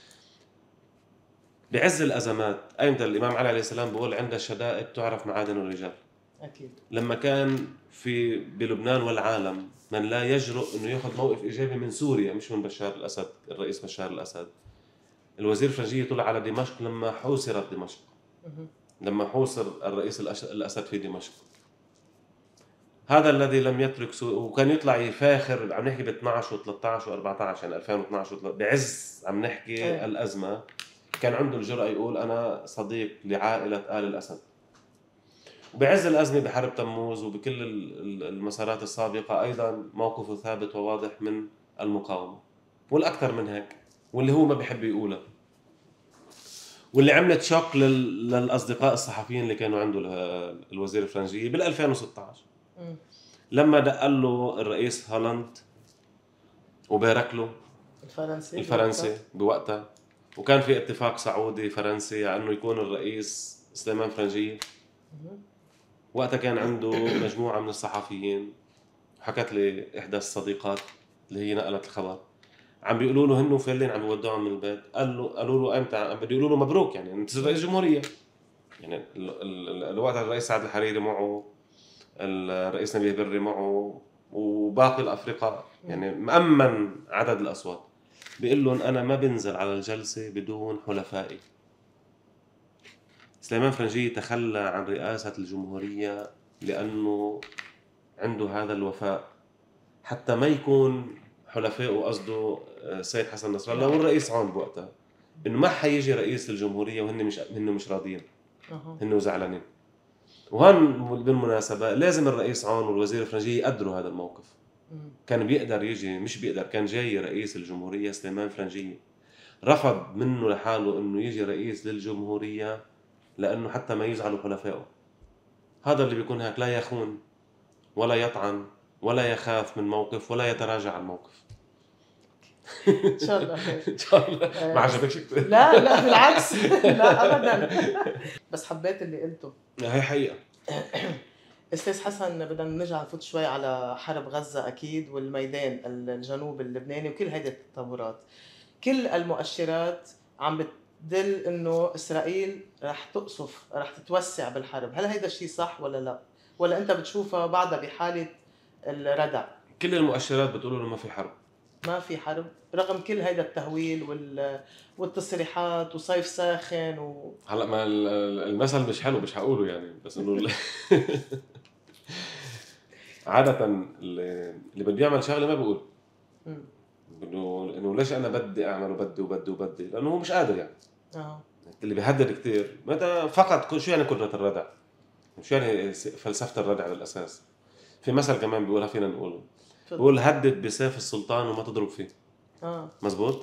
بعز الأزمات أيمتى الإمام علي عليه السلام بيقول عند الشدائد تعرف معادن الرجال. أكيد. لما كان في بلبنان والعالم من لا يجرؤ إنه يأخذ موقف إيجابي من سوريا، مش من بشار الأسد، الرئيس بشار الأسد، الوزير الفرنجي طلع على دمشق لما حوصرت دمشق. مم. لما حوصر الرئيس الأسد في دمشق، هذا الذي لم يترك سو... وكان يطلع يفاخر. عم نحكي ب اثنعش و13 و14 يعني ألفين واثنعش و... بعز عم نحكي أيه. الأزمة، كان عنده الجرأة يقول أنا صديق لعائلة آل الأسد. وبعز الأزمة بحرب تموز وبكل المسارات السابقة أيضا موقفه ثابت وواضح من المقاومة، والأكثر من هيك واللي هو ما بيحب يقولها، واللي عملت شوك لل... للأصدقاء الصحفيين اللي كانوا عنده الوزير الفرنجي بال ألفين وستة عشر. مم. لما دق له الرئيس هولاند وبارك له الفرنسي الفرنسي بوقتها، وكان في اتفاق سعودي فرنسي على انه يكون الرئيس سليمان فرنجية. وقتها كان عنده مجموعة من الصحفيين، حكت لي إحدى الصديقات اللي هي نقلت الخبر، عم بيقولوا له هنو فعليا عم بيودعهم من البيت. قال له قالوا له امتى؟ عم بيقولوا له مبروك يعني انت رئيس جمهورية. يعني الوقت الرئيس سعد الحريري معه، الرئيس نبيه بري معه، وباقي الأفرقاء، يعني مأمن عدد الأصوات. بيقول لهم أنا ما بنزل على الجلسة بدون حلفائي. سليمان فرنجي تخلى عن رئاسة الجمهورية لأنه عنده هذا الوفاء، حتى ما يكون حلفائه قصده السيد حسن نصر الله والرئيس عون بوقتها، إنه ما حيجي رئيس الجمهورية وهن مش هن مش راضيين، هن زعلانين. وهون بالمناسبة لازم الرئيس عون والوزير الفرنجي يقدروا هذا الموقف. كان بيقدر يجي، مش بيقدر، كان جاي رئيس الجمهورية سليمان فرنجي، رفض منه لحاله انه يجي رئيس للجمهورية لانه حتى ما يزعلوا حلفائه. هذا اللي بيكون هيك، لا يخون ولا يطعن ولا يخاف من موقف ولا يتراجع عن موقف. ان شاء الله خير. ان شاء الله. ما عجبكش كثير؟ لا لا بالعكس. لا ابدا. بس حبيت اللي قلته. هي حقيقة. استاذ حسن، بدنا نرجع نفوت شوي على حرب غزة أكيد والميدان الجنوب اللبناني وكل هيدي التطورات. كل المؤشرات عم بتدل إنه إسرائيل رح تقصف، رح تتوسع بالحرب. هل هيدا الشيء صح ولا لا؟ ولا أنت بتشوفها بعدها بحالة الردع؟ كل المؤشرات بتقول إنه ما في حرب. ما في حرب رغم كل هيدا التهويل وال والتصريحات وصيف ساخن و... هلا ما المثل مش حلو مش هقوله يعني، بس انه عادة اللي اللي بده يعمل شغله ما بيقول انه انه ليش انا بدي اعمل وبدي وبدي وبدي، لانه هو مش قادر يعني. اه اللي بيهدد كثير متى فقط شو يعني قدرة الردع؟ شو يعني فلسفة الردع بالاساس؟ في مثل كمان بيقولها فينا نقوله، بيقول هدد بسيف السلطان وما تضرب فيه. اه مزبوط.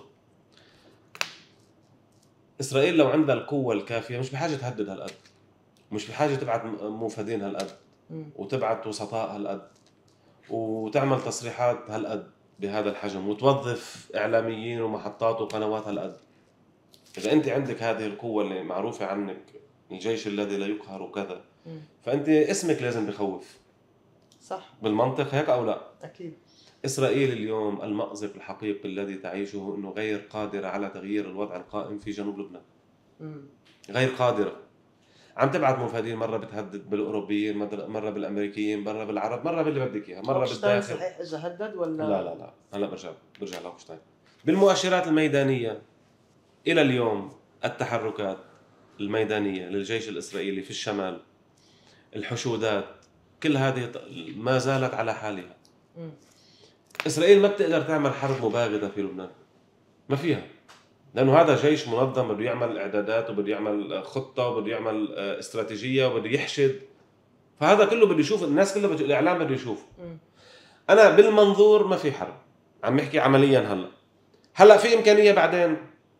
إسرائيل لو عندها القوة الكافية مش بحاجة تهدد هالقد، مش بحاجة تبعت موفدين هالقد وتبعت وسطاء هالقد وتعمل تصريحات هالقد بهذا الحجم وتوظف إعلاميين ومحطات وقنوات هالقد. إذا أنت عندك هذه القوة اللي معروفة عنك، الجيش الذي لا يقهر وكذا، فأنت اسمك لازم بخوف. صح. بالمنطق هيك أو لا؟ أكيد. إسرائيل اليوم المأزق الحقيقي الذي تعيشه أنه غير قادرة على تغيير الوضع القائم في جنوب لبنان. مم. غير قادرة. عم تبعت مفادين، مرة بتهدد بالأوروبيين، مرة بالأمريكيين، مرة بالعرب، مرة باللي بدك إياها، مرة بالداخل. صحيح إجا هدد ولا؟ لا لا لا هلا برجع برجع لهوشتاين. بالمؤشرات الميدانية إلى اليوم التحركات الميدانية للجيش الإسرائيلي في الشمال، الحشودات، كل هذه ما زالت على حالها. مم. إسرائيل ما بتقدر تعمل حرب مباغتة في لبنان، ما فيها، لأنه هذا جيش منظم بده يعمل إعدادات وبده يعمل خطة وبده يعمل استراتيجية وبده يحشد، فهذا كله بده يشوف، الناس كلها بده، الإعلام بده يشوف. أنا بالمنظور ما في حرب، عم نحكي عمليا. هلا هلا في إمكانية بعدين.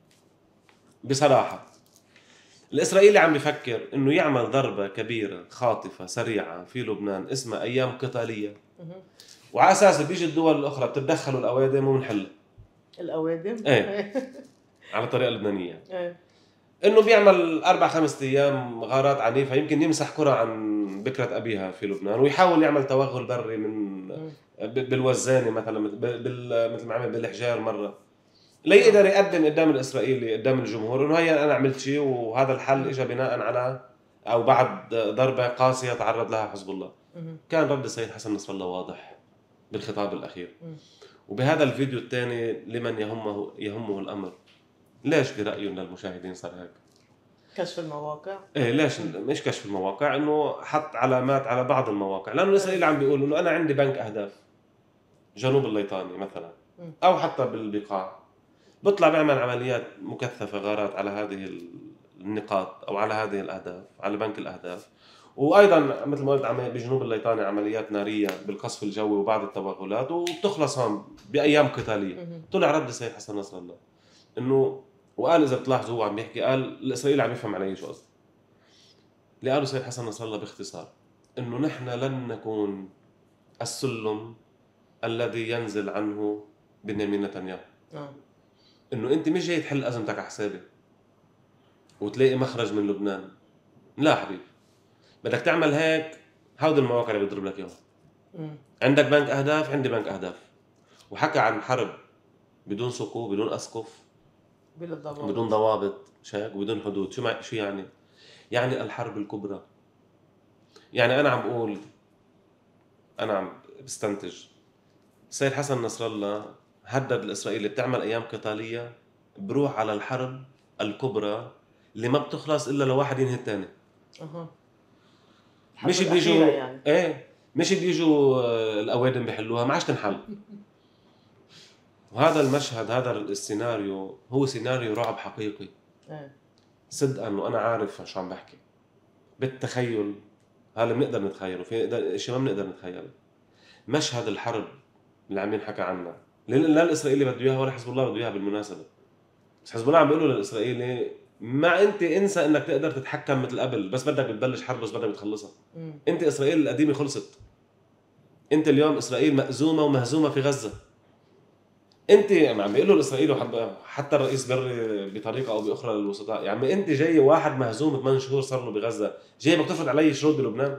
بصراحة الإسرائيلي عم بيفكر إنه يعمل ضربة كبيرة خاطفة سريعة في لبنان اسمها أيام قتالية، وعلى أساس بيجي الدول الأخرى بتتدخل الأوادم وبنحلها. الأوادم؟ إيه على الطريقة اللبنانية. إيه. إنه بيعمل أربع خمس أيام غارات عنيفة، يمكن يمسح كرة عن بكرة أبيها في لبنان، ويحاول يعمل توغل بري من بالوزانة مثلا، مثل ما عمل بالحجار مرة، ليقدر يقدم قدام الإسرائيلي قدام الجمهور إنه هيا أنا عملت شيء، وهذا الحل إجا بناء على أو بعد ضربة قاسية تعرض لها حزب الله. كان رد السيد حسن نصر الله واضح بالخطاب الأخير. وبهذا الفيديو الثاني لمن يهمه يهمه الأمر، ليش برأيهم للمشاهدين صار هيك؟ كشف المواقع؟ إيه ليش مش كشف المواقع، إنه حط علامات على بعض المواقع، لأنه الإسرائيلي عم بيقول إنه أنا عندي بنك أهداف جنوب الليطاني مثلا أو حتى بالبقاع، بطلع بيعمل عمليات مكثفة غارات على هذه النقاط أو على هذه الأهداف، على بنك الأهداف. وأيضا مثل ما قلت بجنوب الليطاني عمليات نارية بالقصف الجوي وبعض التوغلات، وبتخلص هون بأيام قتالية. طلع رد السيد حسن نصر الله إنه، وقال إذا بتلاحظوا هو عم بيحكي، قال الإسرائيلي عم يفهم علي شو قصدي. اللي قاله السيد حسن نصر الله باختصار إنه نحن لن نكون السلم الذي ينزل عنه بنيامين نتنياهو. إنه أنت مش جاي تحل أزمتك على حسابي وتلاقي مخرج من لبنان، لا حبيبي، بدك تعمل هيك. هود المواقع اللي بيضرب لك إياها. عندك بنك أهداف، عندي بنك أهداف. وحكى عن حرب بدون سقوف، بدون أسقف، بدون ضوابط شاك، وبدون حدود. شو مع... شو يعني؟ يعني الحرب الكبرى. يعني أنا عم بقول، أنا عم بستنتج، السيد حسن نصر الله هدد الإسرائيلي بتعمل أيام قتالية، بروح على الحرب الكبرى اللي ما بتخلص إلا لو واحد ينهي الثاني. أها. مش بيجوا يعني. إيه مش بيجوا الأوادم بيحلوها، ما عادش تنحل. وهذا المشهد، هذا السيناريو هو سيناريو رعب حقيقي. إيه. صدقا، وأنا عارف شو عم بحكي. بالتخيل هذا بنقدر نتخيله، في شيء ما بنقدر نتخيله. مشهد الحرب اللي عم ينحكى عنها، لا الإسرائيلي بده إياها ولا حزب الله بده إياها بالمناسبة. بس حزب الله عم بيقولوا للإسرائيلي ما أنت انسى إنك تقدر تتحكم مثل قبل، بس بدك بتبلش حرب، بس بدك بتخلصها. مم. أنت إسرائيل القديمة خلصت. أنت اليوم إسرائيل مأزومة ومهزومة في غزة. أنت عم بيقولوا الإسرائيلي حتى الرئيس بري بطريقة أو بأخرى للوسطاء، يعني أنت جاي واحد مهزوم ثمان شهور صار له بغزة، جاي بدك تفرض علي شروط بلبنان؟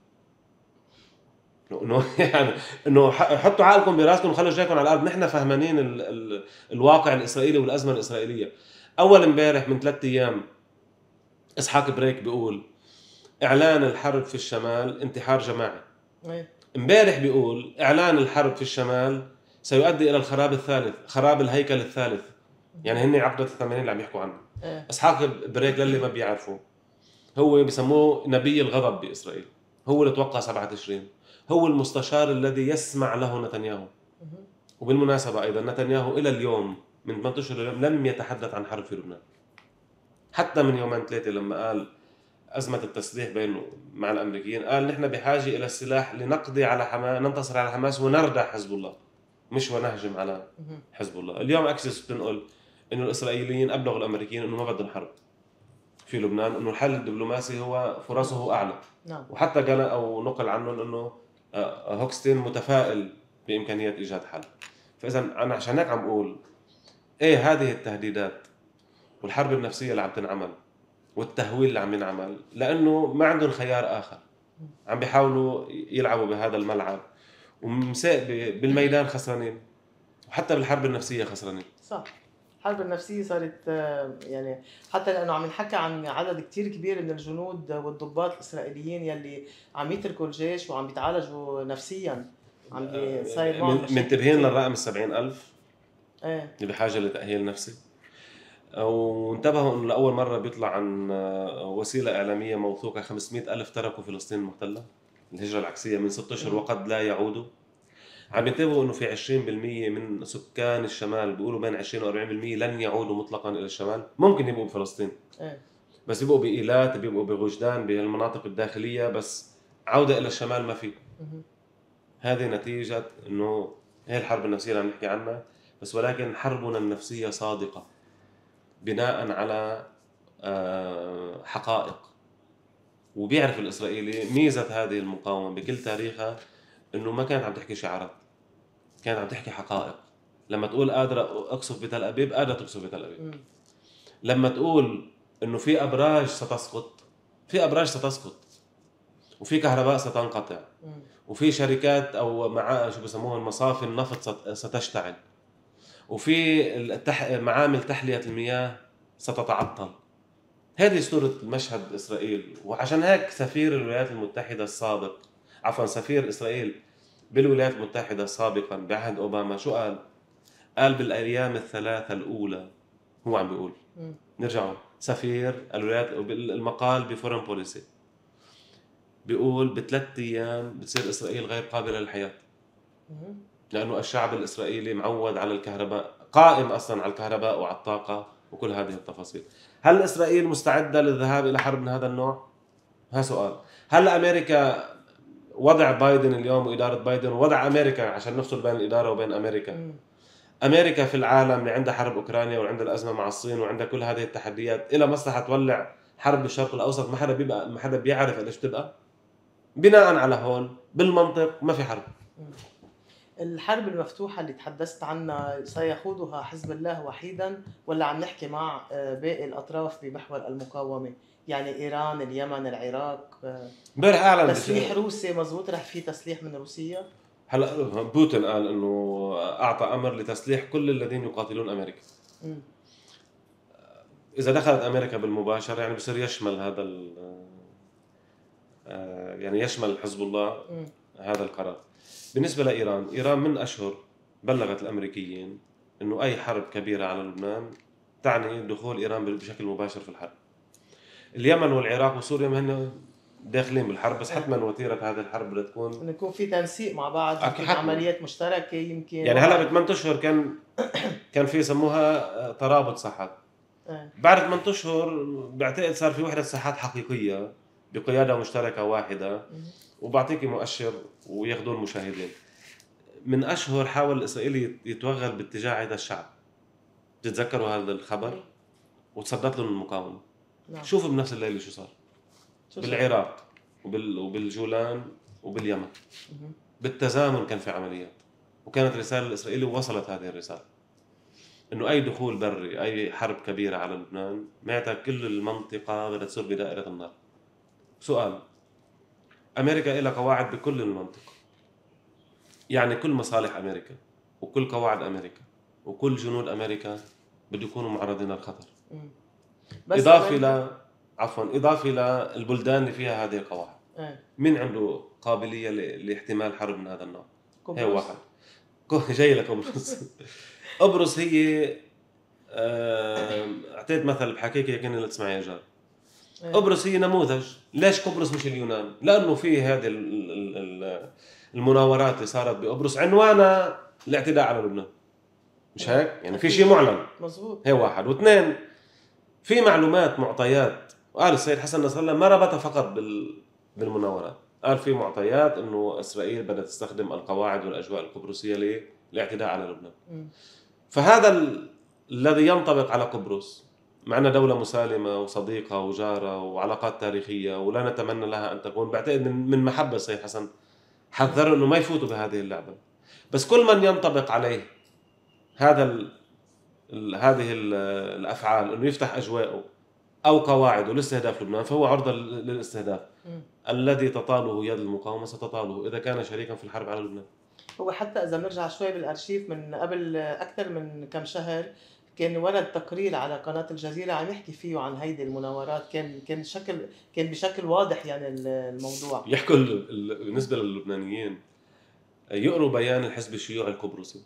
انه يعني انه حطوا عقلكم براسكم وخلوا جايكم على الارض. نحن فهمانين ال ال الواقع الاسرائيلي والازمه الاسرائيليه. اول امبارح من ثلاث ايام اسحاق بريك بيقول اعلان الحرب في الشمال انتحار جماعي. امبارح بيقول اعلان الحرب في الشمال سيؤدي الى الخراب الثالث، خراب الهيكل الثالث. يعني هن عقده الثمانين اللي عم يحكوا عنه. اسحاق بريك للي ما بيعرفوا هو بيسموه نبي الغضب باسرائيل، هو اللي توقع سبعة تشرين، هو المستشار الذي يسمع له نتنياهو. وبالمناسبة أيضا نتنياهو إلى اليوم من ثمانية أشهر لم يتحدث عن حرب في لبنان، حتى من يومين ثلاثة لما قال أزمة التسليح بينه مع الأمريكيين، قال نحن بحاجة إلى السلاح لنقضي على حماس، ننتصر على حماس ونردع حزب الله، مش ونهجم على حزب الله. اليوم أكسس بتنقل إنه الإسرائيليين أبلغوا الأمريكيين إنه ما بدهم حرب في لبنان، إنه الحل الدبلوماسي هو فرصه أعلى. نعم. وحتى قال أو نقل عنهم إنه هوكستين متفائل بإمكانية إيجاد حل. فإذا أنا عشان هيك عم بقول إيه هذه التهديدات والحرب النفسية اللي عم تنعمل والتهويل اللي عم ينعمل، لأنه ما عندهم خيار آخر، عم بيحاولوا يلعبوا بهذا الملعب، ومساء بالميدان خسرانين، وحتى بالحرب النفسية خسرانين. صح. الحرب النفسية صارت يعني حتى لأنه عم نحكي عن عدد كتير كبير من الجنود والضباط الإسرائيليين يلي عم يتركوا الجيش وعم بيتعالجوا نفسيا، عم بيصير معهم منتبهين للرقم السبعين ألف ايه اللي بحاجة لتأهيل نفسي. وانتبهوا انه لاول مره بيطلع عن وسيله اعلاميه موثوقه خمسمئة الف تركوا فلسطين المحتله، الهجره العكسيه من ستة اشهر مم. وقد لا يعودوا. عم ينتبهوا انه في عشرين بالمئة من سكان الشمال بيقولوا بين عشرين و أربعين بالمئة لن يعودوا مطلقا الى الشمال، ممكن يبقوا بفلسطين ايه. بس يبقوا بايلات، بيبقوا بغجدان، بالمناطق الداخليه، بس عوده الى الشمال ما في. مهم. هذه نتيجه انه هي الحرب النفسيه اللي عم نحكي عنها، بس ولكن حربنا النفسيه صادقه بناء على آه، حقائق. وبيعرف الاسرائيلي ميزه هذه المقاومه بكل تاريخها انه ما كانت عم تحكي شعارات، كانت عم تحكي حقائق. لما تقول قادره اقصف بتل ابيب، قادره تقصف بتل ابيب. مم. لما تقول انه في ابراج ستسقط، في ابراج ستسقط، وفي كهرباء ستنقطع، مم. وفي شركات او مع شو بسموها مصافي النفط ست- ستشتعل، وفي التح... معامل تحليه المياه ستتعطل. هذه صورة مشهد إسرائيل. وعشان هيك سفير الولايات المتحدة السابق، عفوا سفير إسرائيل بالولايات المتحدة سابقا بعهد أوباما شو قال؟ قال بالأيام الثلاثة الأولى، هو عم بيقول مم. نرجعوا سفير الولايات المقال بفورن بوليسي بيقول بثلاث أيام بتصير إسرائيل غير قابلة للحياة، مم. لأنه الشعب الإسرائيلي معود على الكهرباء، قائم أصلا على الكهرباء وعلى الطاقة وكل هذه التفاصيل. هل إسرائيل مستعدة للذهاب إلى حرب من هذا النوع؟ ها سؤال. هل أمريكا وضع بايدن اليوم وإدارة بايدن ووضع أمريكا عشان نفصل بين الإدارة وبين أمريكا؟ مم. أمريكا في العالم اللي عندها حرب أوكرانيا وعندها الأزمة مع الصين وعندها كل هذه التحديات، إلى مصلحة تولع حرب بالشرق الأوسط ما حدا بيبقى ما حدا بيعرف قديش بتبقى. بناء على هون بالمنطق ما في حرب. مم. الحرب المفتوحة اللي تحدثت عنها سيخوضها حزب الله وحيدا ولا عم نحكي مع آه، باقي الأطراف بمحور المقاومة؟ يعني إيران، اليمن، العراق، آه، امبارح أعلن تسليح روسي مزبوط، رح في تسليح من روسيا؟ هلا بوتين قال انه اعطى امر لتسليح كل الذين يقاتلون امريكا. مم. اذا دخلت امريكا بالمباشر يعني بصير يشمل هذا يعني يشمل حزب الله مم. هذا القرار. بالنسبه لايران، ايران من اشهر بلغت الامريكيين انه اي حرب كبيره على لبنان تعني دخول ايران بشكل مباشر في الحرب. اليمن والعراق وسوريا هن داخلين بالحرب، بس حتما وتيره هذه الحرب بدها تكون إنه يكون في تنسيق مع بعض، أكيد يمكن حتماً. عمليات مشتركة، يمكن يعني هلا بثمان اشهر كان كان في يسموها ترابط ساحات. آه. بعد ثمان اشهر بعتقد صار في وحده ساحات حقيقيه بقياده مشتركه واحده، مم. وبعطيكي مؤشر وياخذوه المشاهدين. من اشهر حاول الاسرائيلي يتوغل باتجاه هذا الشعب، تتذكروا هذا الخبر، وتصدت له المقاومه. نعم. شوفوا بنفس الليله شو صار شو صار؟ بالعراق وبال... وبالجولان وباليمن. مم. بالتزامن كان في عمليات، وكانت رساله الاسرائيلي ووصلت هذه الرساله انه اي دخول بري، اي حرب كبيره على لبنان معناتها كل المنطقه بدها تصير بدائره النار. سؤال، امريكا لها قواعد بكل المنطقه، يعني كل مصالح امريكا وكل قواعد امريكا وكل جنود امريكا بده يكونوا معرضين للخطر. مم. اضافه كمان- ل عفوا اضافه للبلدان اللي فيها هذه القواعد. آه. مين عنده قابليه ل... لاحتمال حرب من هذا النوع؟ هي قبرص. واحد. كو- جاي لقبرص. قبرص هي آه، اعطيت مثل بحكيك يمكن لا تسمعي يا جار. آه. قبرص هي نموذج. ليش قبرص مش اليونان؟ لانه في هذه ال- ال- ال- المناورات اللي صارت بقبرص عنوانها الاعتداء على لبنان، مش هيك؟ يعني في شيء معلن. مزبوط. هي واحد. واثنين، في معلومات معطيات، وقال السيد حسن نصر الله ما ربطها فقط بال بالمناورات، قال في معطيات انه اسرائيل بدها تستخدم القواعد والاجواء القبرصيه للاعتداء على لبنان. مم. فهذا ال... الذي ينطبق على قبرص، معنا دولة مسالمة وصديقة وجارة وعلاقات تاريخية ولا نتمنى لها أن تكون، بعتقد من, من محبة سيد حسن حذروا أنه ما يفوتوا بهذه اللعبة. بس كل من ينطبق عليه هذا ال... ال... هذه ال... الأفعال، أنه يفتح أجواءه أو قواعده لاستهداف لبنان، فهو عرضة لل- للاستهداف. مم. الذي تطاله يد المقاومة ستطاله إذا كان شريكا في الحرب على لبنان. هو حتى إذا بنرجع شوي بالأرشيف من قبل أكثر من كم شهر كان ورد تقرير على قناة الجزيرة عم يحكي فيه عن هيدي المناورات، كان كان شكل كان بشكل واضح يعني ال- الموضوع. يحكوا ال... ال... بالنسبة للبنانيين يقروا بيان الحزب الشيوعي القبرصي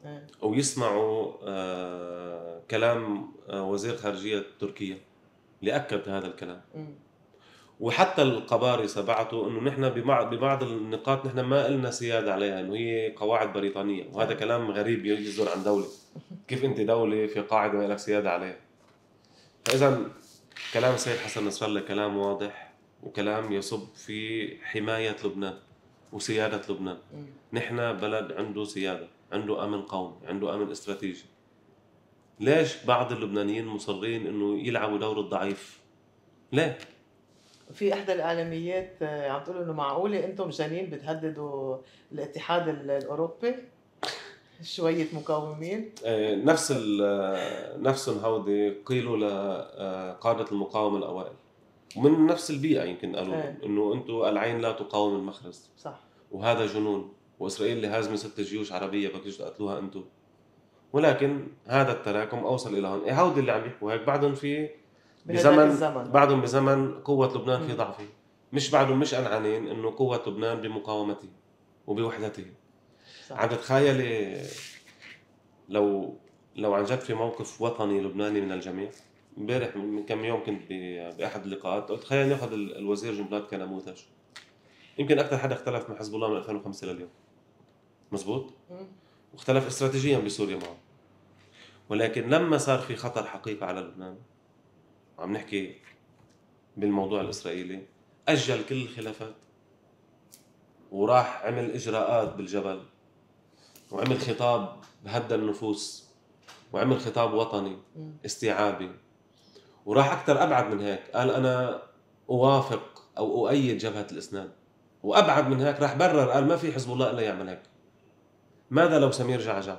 إيه. ويسمعوا آه كلام آه وزير خارجية تركيا اللي أكد هذا الكلام. مم. وحتى القبارصة بعتوا إنه نحن ببعض ببعض النقاط نحن ما إلنا سيادة عليها، إنه هي قواعد بريطانية، وهذا آه. كلام غريب يصدر عن دولة. كيف أنت دولة في قاعدة ما لك سيادة عليها؟ فإذا كلام السيد حسن نصر الله كلام واضح وكلام يصب في حماية لبنان وسيادة لبنان. مم. نحن بلد عنده سيادة، عنده أمن قومي، عنده أمن استراتيجي. ليش بعض اللبنانيين مصرين إنه يلعبوا دور الضعيف؟ ليه؟ في احدى الاعلاميات آه، عم تقول انه معقوله انتم جنين بتهددوا الاتحاد ال- الاوروبي شويه مقاومين. آه، نفس ال- نفسهم هودي قيلوا لقادة المقاومة الأوائل ومن نفس البيئة، يمكن قالوا إيه. إنه أنتم العين لا تقاوم المخرز، صح. وهذا جنون، وإسرائيل اللي هازمة ست جيوش عربية بدكم تقتلوها أنتم. ولكن هذا التراكم أوصل إلى هون. إيه هودي اللي عم يحكوا هيك بعدهم في بهداك بزمن الزمن. بعدهم بزمن قوة لبنان في مم. ضعفه، مش بعدهم مش قنعانين إنه قوة لبنان بمقاومته وبوحدته. صح. عم تتخيلي لو لو عن جد في موقف وطني لبناني من الجميع؟ امبارح من كم يوم كنت ب- باحد اللقاءات قلت خلينا ناخذ ال- الوزير جنبلاط كنموذج. يمكن اكثر حدا اختلف مع حزب الله من ألفين وخمسة لليوم، مزبوط، مم. واختلف استراتيجيا بسوريا معه. ولكن لما صار في خطر حقيقي على لبنان، وعم نحكي بالموضوع الاسرائيلي، اجل كل الخلافات وراح عمل اجراءات بالجبل، وعمل خطاب بهدى النفوس، وعمل خطاب وطني مم. استيعابي، وراح أكثر أبعد من هيك. قال أنا أوافق أو أؤيد جبهة الإسناد، وأبعد من هيك راح برر قال ما في حزب الله إلا يعمل هيك. ماذا لو سمير جعجع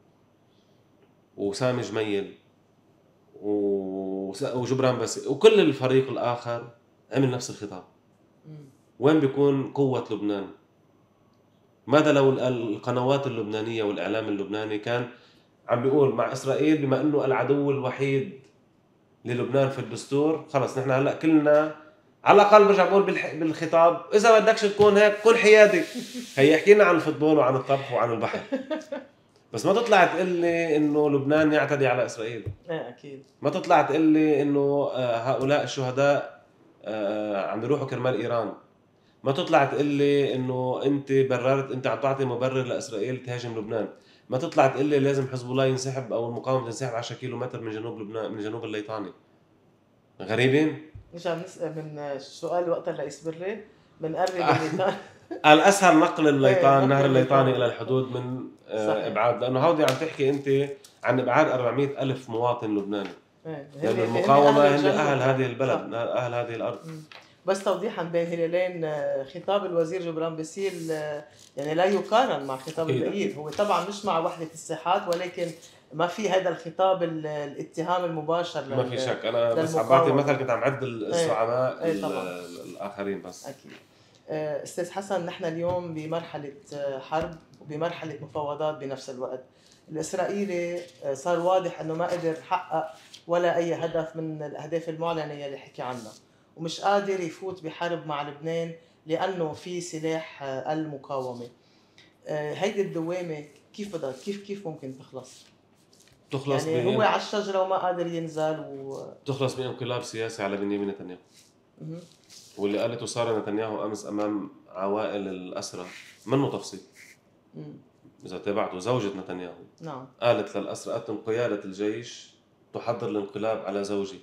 وسامي جميل وس- وجبران بس وكل الفريق الآخر عمل نفس الخطاب؟ مم. وين بيكون قوة لبنان؟ ماذا لو ال- القنوات اللبنانية والإعلام اللبناني كان عم بيقول مع إسرائيل بما أنه العدو الوحيد للبنان في الدستور، خلص نحن هلا كلنا على الاقل برجع بقول بالح... بالخطاب اذا بدكش تكون هيك كن حيادي. هي يحكي لنا عن الفوتبول وعن الطبخ وعن البحر، بس ما تطلع تقول لي انه لبنان يعتدي على اسرائيل. ايه اكيد. ما تطلع تقول لي انه آه، هؤلاء الشهداء آه، عم بيروحوا كرمال ايران. ما تطلع تقول لي انه انت بررت، انت عم تعطي مبرر لاسرائيل تهاجم لبنان. ما تطلع تقول لي لازم حزب الله ينسحب او المقاومه تنسحب عشرة كيلو متر من جنوب لبنان، من جنوب الليطاني. غريبين. مش عم نسال من السؤال وقت رئيس بري بنقرب الليطان. قال اسهل نقل إيه، الليطان نقل نهر الليطاني الليطان. الى الحدود من آه، صحيح. ابعاد، لانه هودي عم تحكي انت عن ابعاد أربعمئة الف مواطن لبناني، إيه. لانه هن- هن المقاومه هن الجنة. اهل هذه صح. البلد، اهل هذه الارض. مم. بس توضيحا بين هلالين، آه، خطاب الوزير جبران باسيل آه، يعني لا يقارن مع خطاب أكيد. البقية. هو طبعا مش مع وحدة الساحات، ولكن ما في هذا الخطاب ال- الاتهام المباشر ما في لل- شك. انا بس عم للمقاومة. بعطي مثل، كنت عم عد الزعماء إيه، ال- طبعاً. ال- الاخرين بس. أكيد. آه، أستاذ حسن، نحن اليوم بمرحلة آه، حرب وبمرحلة مفاوضات بنفس الوقت. الإسرائيلي آه، صار واضح أنه ما قدر يحقق ولا أي هدف من الأهداف المعلنة يلي حكي عنها، ومش قادر يفوت بحرب مع لبنان لأنه في سلاح آه، المقاومة. آه، هيدي الدوامة كيف بدها كيف كيف ممكن تخلص؟ تخلص يعني ب... هو على الشجرة وما قادر ينزل و... تخلص بانقلاب سياسي على بنيامين نتنياهو. مهم. واللي قالته ساره نتنياهو امس امام عوائل الاسرى منه تفصيل. مم. اذا تابعته زوجة نتنياهو نعم. قالت للأسرى أنتم قيادة الجيش تحضر الانقلاب على زوجي.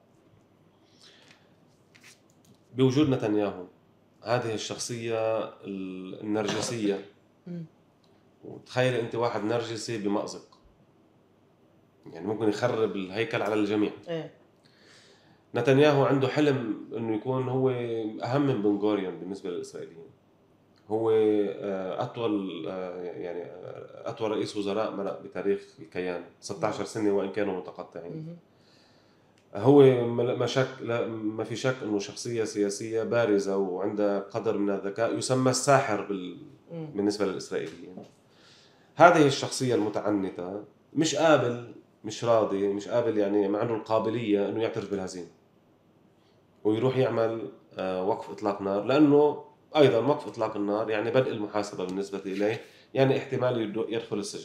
بوجود نتنياهو هذه الشخصية النرجسية، مم. وتخيل أنت واحد نرجسي بمأزق، يعني ممكن يخرب الهيكل على الجميع. إيه. نتنياهو عنده حلم أنه يكون هو أهم من بن غوريون بالنسبة للإسرائيليين. هو آه، أطول آه، يعني آه، أطول رئيس وزراء مرق بتاريخ الكيان، ستة عشر سنة وإن كانوا متقطعين. مهم. هو ما ما شك لا ما في شك انه شخصيه سياسيه بارزه وعندها قدر من الذكاء، يسمى الساحر بال... مم. بالنسبه للاسرائيليين. هذه الشخصيه المتعنته مش قابل، مش راضي، مش قابل، يعني ما عنده القابليه انه يعترف بالهزيمه ويروح يعمل آه، وقف اطلاق نار، لانه ايضا وقف اطلاق النار يعني بدء المحاسبه بالنسبه اليه، يعني احتمال يدو- يدخل السجن.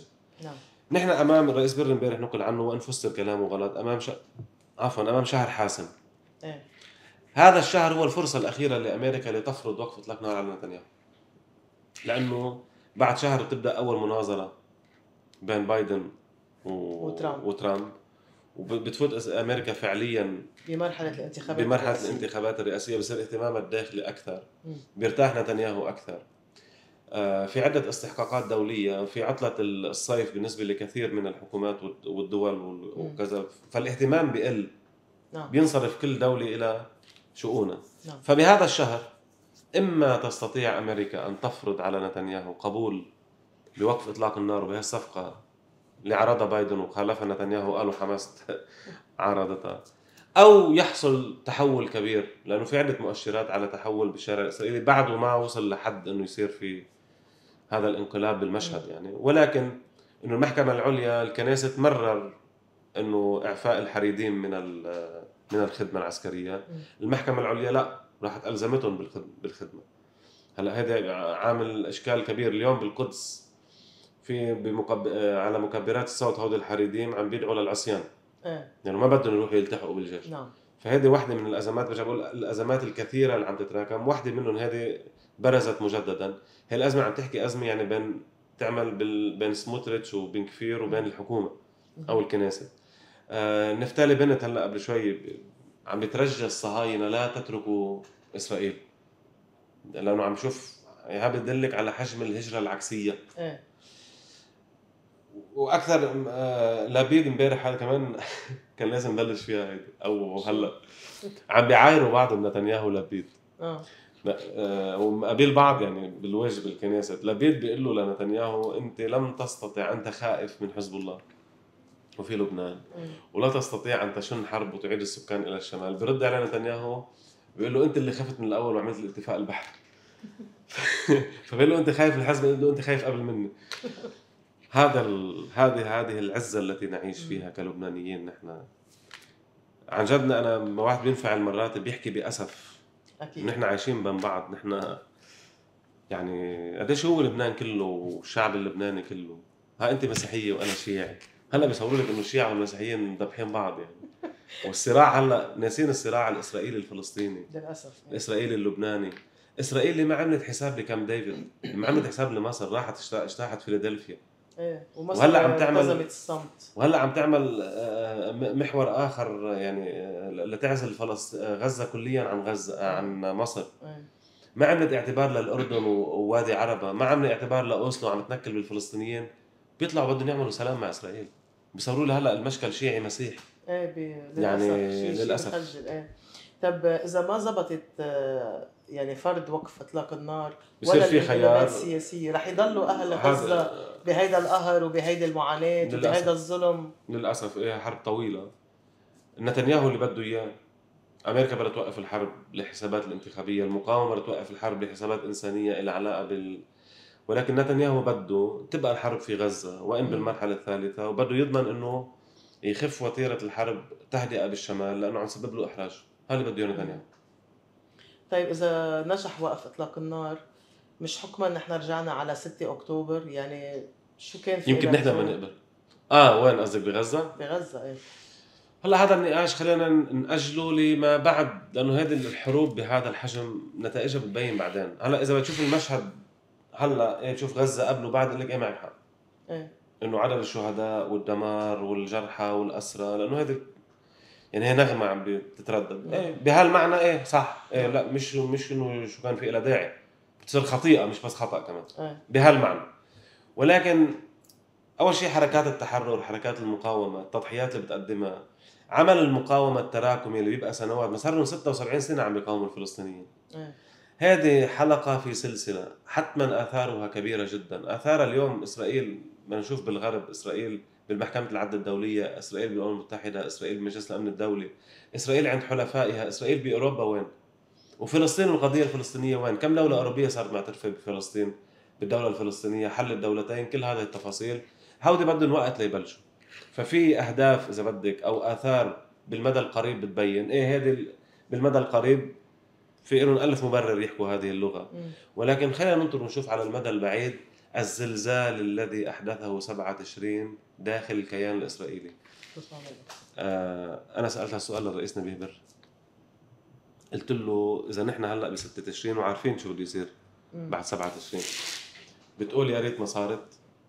نعم. نحن امام الرئيس بيرر امبارح نقل عنه وان فسر كلامه غلط، امام ش... عفوا امام شهر حاسم. ايه. هذا الشهر هو الفرصه الاخيره لامريكا لتفرض وقف اطلاق نار على نتنياهو، لانه بعد شهر بتبدا اول مناظره بين بايدن و... وترامب. وترامب وبتفوت امريكا فعليا بمرحله الانتخابات بمرحله الرئاسية. الانتخابات الرئاسيه، بصير اهتمامها الداخلي اكثر، مم. بيرتاح نتنياهو اكثر. آه، في عده استحقاقات دوليه، في عطله الصيف بالنسبه لكثير من الحكومات والدول وكذا، فالاهتمام بيقل. نعم. بينصرف كل دوله الى شؤونها. نعم. فبهذا الشهر اما تستطيع امريكا ان تفرض على نتنياهو قبول بوقف اطلاق النار وبهي الصفقه اللي عرضها بايدن وخالفها نتنياهو قالوا حماس عارضتها، او يحصل تحول كبير، لانه في عده مؤشرات على تحول بالشارع الاسرائيلي بعده ما وصل لحد انه يصير في هذا الانقلاب بالمشهد يعني. ولكن انه المحكمه العليا الكنيسة مرر انه اعفاء الحريديم من من الخدمه العسكريه، المحكمه العليا لا، راحت الزمتهم بالخدمه. هلا هذا عامل اشكال كبير. اليوم بالقدس في بمقب... على مكبرات الصوت هود الحريديم عم بيدعوا للعصيان، ايه. يعني ما بدهم يروحوا يلتحقوا بالجيش. نعم. فهذه واحدة من الازمات، برجع بقول الازمات الكثيره اللي عم تتراكم، واحدة منهم هذه برزت مجددا. هي الازمه عم تحكي ازمه يعني بين تعمل بال... بين سموتريتش وبن كفير وبين الحكومه او الكنيسه. آه نفتالي بنت هلا قبل شوي عم بترجى الصهاينه لا تتركوا اسرائيل، لانه عم شوف هي بدلك على حجم الهجره العكسيه. ايه. واكثر آه لبيد امبارح هذا كمان كان لازم نبلش فيها هيدي او هلا عم بيعايروا بعض نتنياهو ولبيد. اه آه ومقابل بعض يعني بالواجب الكنيسة. لبيد بيقول له لنتنياهو انت لم تستطع، انت خائف من حزب الله وفي لبنان ولا تستطيع ان تشن حرب وتعيد السكان الى الشمال. برد على نتنياهو بيقول له انت اللي خفت من الاول وعملت الاتفاق البحري. فبيقول له انت خايف من الحزب، بيقول له انت خايف قبل مني. هذا ال... هذه هذه العزه التي نعيش فيها كلبنانيين. نحن عن جد انا واحد بينفعل مرات بيحكي باسف. اكيد نحن عايشين بين بعض. نحن يعني قديش هو لبنان كله والشعب اللبناني كله. ها انت مسيحيه وانا شيعي، هلا بيصوروا لك انه الشيعة والمسيحيين مذبحين بعض يعني. والصراع هلا ناسين الصراع الاسرائيلي الفلسطيني، للاسف. الاسرائيلي اللبناني. اسرائيل اللي ما عملت حساب لكامب ديفيد، ما عملت حساب لمصر، راحت اجتاحت فيلادلفيا. ايه ومصر وهلا عم تعمل التزمت الصمت. وهلا عم تعمل محور اخر يعني لتعزل فلسطين غزه كليا عن غزه عن مصر. ايه. ما عملت اعتبار للاردن ووادي عربه، ما عملت اعتبار لاوسلو عم تنكل بالفلسطينيين. بيطلعوا بدهم يعملوا سلام مع اسرائيل، بيصوروا لها هلا المشكل شيعي مسيحي. ايه ب... للاسف يعني شيء شي للاسف بخجل. ايه. طب اذا ما زبطت يعني فرض وقف اطلاق النار ولا في الانقلابات خيار السياسيه، رح يضلوا اهل غزه بهيدا القهر وبهيدي المعاناه وبهيدا الظلم. للاسف ايه حرب طويله. نتنياهو اللي بده اياه، امريكا بدها توقف الحرب لحسابات الانتخابيه، المقاومه بدها توقف الحرب لحسابات انسانيه لها علاقه بال ولكن نتنياهو بده تبقى الحرب في غزه وان بالمرحله الثالثه، وبده يضمن انه يخف وتيره الحرب تهدئه بالشمال لانه عم سبب له احراج. هذا اللي بده اياه نتنياهو. طيب اذا نجح وقف اطلاق النار، مش حكما نحن رجعنا على ستة اكتوبر؟ يعني شو كان في يمكن نحن ما نقبل. اه وين قصدك بغزه؟ بغزه ايه. هلا هذا النقاش خلينا نأجله لما بعد، لانه هذه الحروب بهذا الحجم نتائجها بتبين بعدين. هلا اذا بتشوف المشهد هلا ايه تشوف غزه قبل وبعد، قال لك ايه معك حق. ايه انه عدد الشهداء والدمار والجرحى والاسرى، لانه هذه يعني هي نغمه عم بتتردد. ايه بهالمعنى ايه صح. ايه لا مش مش انه شو كان في لها داعي، بتصير خطيئه مش بس خطا كمان. ايه. بهالمعنى. ولكن اول شيء حركات التحرر، حركات المقاومه، التضحيات اللي بتقدمها، عمل المقاومه التراكمي اللي بيبقى سنوات، ما صار لهم ستة وسبعين سنه عم بيقاوموا الفلسطينيين. ايه. هذه حلقه في سلسله حتما اثارها كبيره جدا. اثار اليوم اسرائيل بدنا نشوف بالغرب، اسرائيل بالمحكمه العدل الدوليه، اسرائيل بالامم المتحده، اسرائيل بمجلس الامن الدولي، اسرائيل عند حلفائها، اسرائيل باوروبا وين؟ وفلسطين والقضيه الفلسطينيه وين؟ كم دوله اوروبيه صارت معترفه بفلسطين بالدوله الفلسطينيه، حل الدولتين، كل هذه التفاصيل هودي بدهم وقت ليبلشوا. ففي اهداف اذا بدك او اثار بالمدى القريب بتبين. ايه هذه بالمدى القريب في لهم ألف مبرر يحكوا هذه اللغه، ولكن خلينا ننطر ونشوف على المدى البعيد الزلزال الذي أحدثه سبعة تشرين داخل الكيان الإسرائيلي. آه أنا سألت هالسؤال للرئيس نبيه بر، قلت له إذا نحن هلأ بستة تشرين وعارفين شو بده يصير بعد سبعة تشرين، بتقول يا ريت ما صارت؟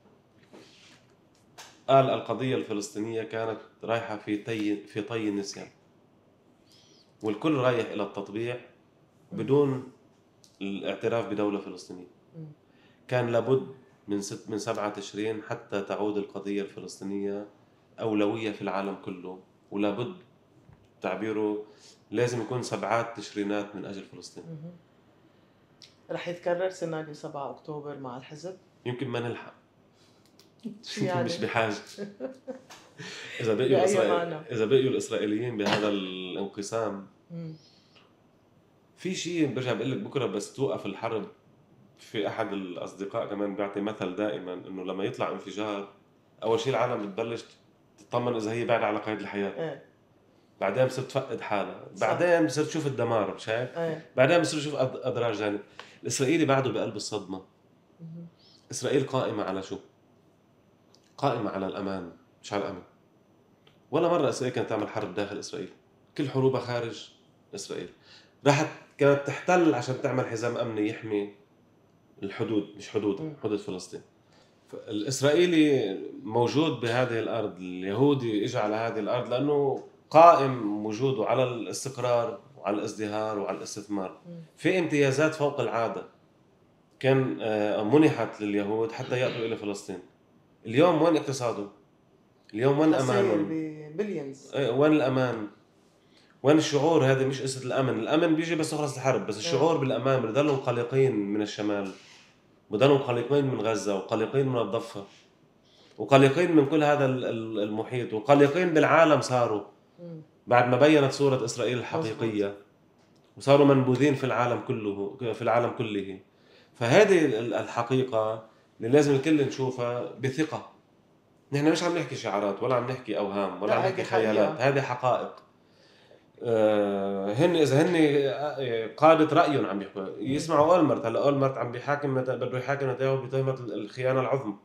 قال القضية الفلسطينية كانت رايحة في طي في طي النسيان، والكل رايح إلى التطبيع بدون الاعتراف بدولة فلسطينية. كان لابد من ست من سبعة تشرين حتى تعود القضية الفلسطينية أولوية في العالم كله، ولابد تعبيره لازم يكون سبعات تشرينات من أجل فلسطين. رح يتكرر سيناريو سبعة أكتوبر مع الحزب؟ يمكن ما نلحق. يعني؟ مش بحاجة. إذا بقيوا الإسرائيل... إذا بقيوا الإسرائيليين بهذا الانقسام، في شيء برجع بقول لك بكرة بس توقف الحرب. في أحد الأصدقاء كمان بيعطي مثل دائما إنه لما يطلع انفجار أول شيء العالم بتبلش تطمن إذا هي بعد على قيد الحياة. إيه. بعدين بصير تفقد حالها، بعدين بصير تشوف الدمار، مش هيك؟ إيه. بعدين بصير تشوف أضرار جانب. الإسرائيلي بعده بقلب الصدمة. إسرائيل قائمة على شو؟ قائمة على الأمان مش على الأمن. ولا مرة إسرائيل كانت تعمل حرب داخل إسرائيل، كل حروبها خارج إسرائيل. راحت كانت تحتل عشان تعمل حزام أمني يحمي الحدود، مش حدود حدود فلسطين. الإسرائيلي موجود بهذه الأرض، اليهودي إجا على هذه الأرض لأنه قائم وجوده على الاستقرار وعلى الازدهار وعلى الاستثمار. في امتيازات فوق العادة كان منحت لليهود حتى يأتوا إلى فلسطين. اليوم وين اقتصاده؟ اليوم وين أمانهم؟ بليونز. وين الأمان؟ وين الشعور؟ هذا مش قصة الأمن. الأمن بيجي بس تخلص الحرب، بس الشعور بالأمان. بضلوا قلقين من الشمال، بضلوا قلقين من غزة، وقلقين من الضفة، وقلقين من كل هذا المحيط، وقلقين بالعالم. صاروا بعد ما بينت صورة إسرائيل الحقيقية وصاروا منبوذين في العالم كله، في العالم كله. فهذه الحقيقة اللي لازم الكل نشوفها بثقة. نحن مش عم نحكي شعارات ولا عم نحكي أوهام ولا عم نحكي خيالات، هذه حقائق. هن إذا هن قادة رأيهم عم يحكوا يسمعوا أولمرت. هلا أولمرت عم بيحاكم بده يحاكم نتنياهو بتهمة الخيانة العظمى.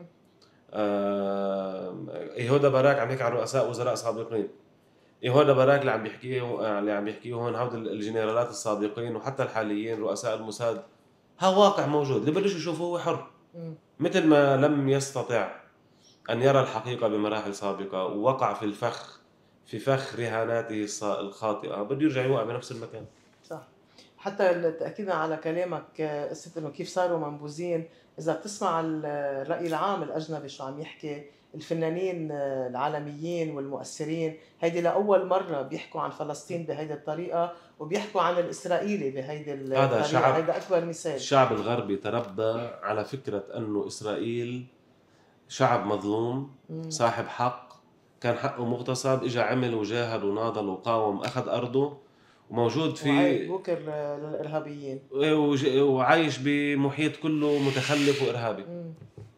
يهودا باراك عم يحكي عن رؤساء وزراء سابقين. يهودا باراك اللي عم بيحكيه اللي عم بيحكيه هون هود الجنرالات السابقين وحتى الحاليين رؤساء الموساد. ها واقع موجود، اللي بده يشوفه هو حر. مثل ما لم يستطع أن يرى الحقيقة بمراحل سابقة ووقع في الفخ في فخ رهاناته الخاطئة، بده يرجع يوقع بنفس المكان. صح. حتى تأكيدا على كلامك قصة إنه كيف صاروا منبوذين، إذا بتسمع الرأي العام الأجنبي شو عم يحكي، الفنانين العالميين والمؤثرين هيدي لأول مرة بيحكوا عن فلسطين بهيدي الطريقة، وبيحكوا عن الإسرائيلي بهيدي الطريقة. هذا شعب، هيدا أكبر مثال. الشعب الغربي تربى على فكرة أنه إسرائيل شعب مظلوم صاحب حق، كان حقه مغتصب، إجا عمل وجاهد وناضل وقاوم، أخذ أرضه وموجود في بوكر للإرهابيين وعايش بمحيط كله متخلف وإرهابي. م.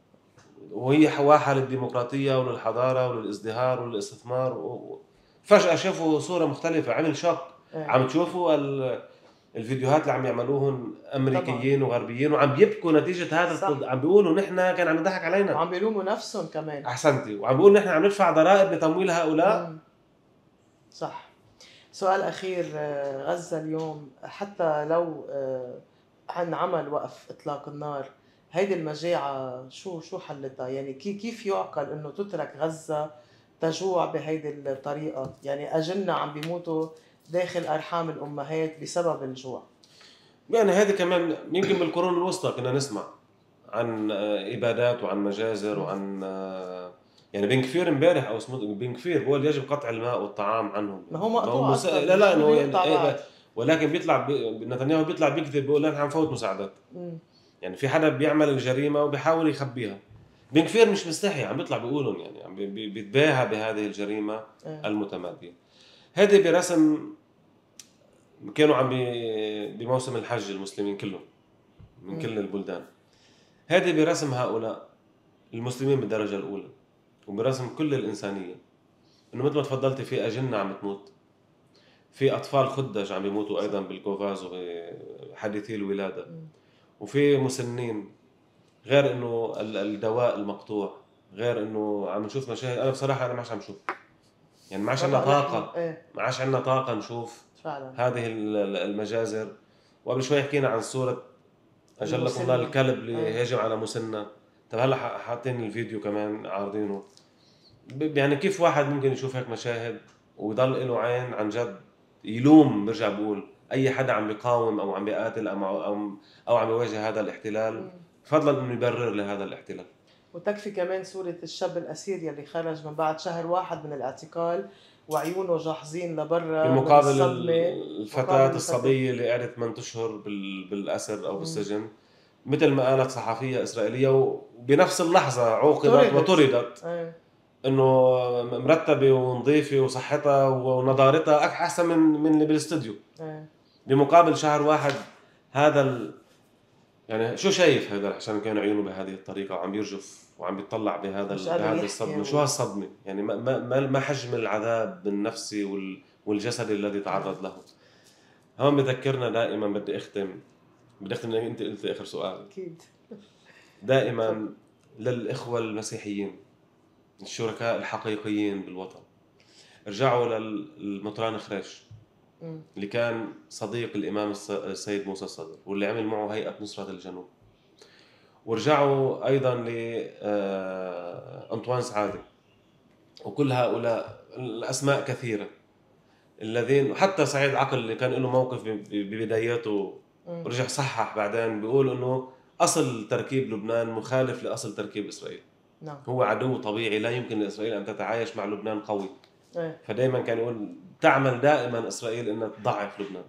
وهي حواحة للديمقراطية وللحضارة وللازدهار وللاستثمار، وفجأة شافوا صورة مختلفة، عمل شوك. اه. عم تشوفوا الفيديوهات اللي عم يعملوهم أمريكيين طبعا. وغربيين وعم بيبكوا نتيجة هذا. صح. عم بيقولوا نحن كان عم يضحك علينا، وعم بيلوموا نفسهم كمان. أحسنتي. وعم بيقولوا نحن عم ندفع ضرائب لتمويل هؤلاء. م. صح. سؤال أخير، غزة اليوم حتى لو عن عمل وقف إطلاق النار، هيدي المجاعة شو شو حلتها؟ يعني كيف يعقل إنه تترك غزة تجوع بهيدي الطريقة؟ يعني أجلنا عم بيموتوا داخل أرحام الأمهات بسبب الجوع. يعني هذه كمان يمكن بالقرون الوسطى كنا نسمع عن إبادات وعن مجازر وعن يعني بن كفير امبارح او اسمه بن كفير هو اللي يجب قطع الماء والطعام عنهم. ما هو مقطوع مس... لا لا انه يعني ولكن بيطلع ب... نتنياهو بيطلع بيكذب بيقول نحن عم نفوت مساعدات. م. يعني في حدا بيعمل الجريمه وبيحاول يخبيها. بن كفير مش مستحي عم بيطلع بيقولهم، يعني عم بي... بيتباهى بهذه الجريمه م. المتماديه. هذه برسم كانوا عم بي... بموسم الحج المسلمين كلهم من م. كل البلدان. هذه برسم هؤلاء المسلمين بالدرجه الاولى وبرسم كل الإنسانية، إنه مثل ما تفضلتي في أجنة عم تموت، في أطفال خدج عم بيموتوا أيضا بالكوفاز وحديثي الولادة، وفي مسنين غير انه ال- الدواء المقطوع، غير انه عم نشوف مشاهد. انا بصراحه انا ما عادش عم شوف، يعني ما عادش عندنا والله نحن طاقه، ايه ما عادش عندنا طاقه نشوف فعلا هذه ال- ال- المجازر. وقبل شوي حكينا عن صوره اجلكم الله المسنة. الكلب اللي ايه هاجم على مسنة. طب هلا ح- حاطين الفيديو كمان عارضينه. ب- يعني كيف واحد ممكن يشوف هيك مشاهد ويضل له عين عن جد يلوم؟ برجع بقول اي حدا عم بيقاوم او عم بيقاتل او او, أو عم بيواجه هذا الاحتلال، مم. فضلا انه يبرر لهذا الاحتلال. وتكفي كمان صورة الشاب الأسير يلي خرج من بعد شهر واحد من الاعتقال وعيونه جاحظين لبرا من بمقابل الصدمة. ال- الفتاة مقابل الفتاة. الصبية اللي قعدت ثمانية اشهر بال- بالاسر او مم. بالسجن، مثل ما قالت صحفية إسرائيلية، وبنفس اللحظة عوقبت طردت. وطردت، ايه انه مرتبه ونظيفه وصحتها ونضارتها أك- احسن من من اللي بالاستوديو، ايه بمقابل شهر واحد. هذا ال... يعني شو شايف هذا عشان كان عيونه بهذه الطريقه وعم يرجف وعم بيطلع بهذا مش ال... قادر بهذه يحكي الصدمه؟ شو و... هالصدمه يعني؟ ما ما ما ما حجم العذاب النفسي وال... والجسدي الذي تعرض له؟ هون بذكرنا دائما، بدي اختم بدي اختم لأنك انت قلت اخر سؤال. أكيد. دائما للاخوه المسيحيين الشركاء الحقيقيين بالوطن، ارجعوا للمطران خريش مم. اللي كان صديق الإمام الس- السيد موسى الصدر واللي عمل معه هيئة نصرة الجنوب، ورجعوا أيضا لأنطوان سعادة، وكل هؤلاء الأسماء كثيرة الذين، حتى سعيد عقل اللي كان له موقف ب- ببداياته مم. ورجع صحح بعدين، بيقول إنه أصل تركيب لبنان مخالف لأصل تركيب إسرائيل. نعم. هو عدو طبيعي، لا يمكن لإسرائيل أن تتعايش مع لبنان قوي. ايه فدائما كان يقول تعمل دائما إسرائيل أنها تضعف لبنان.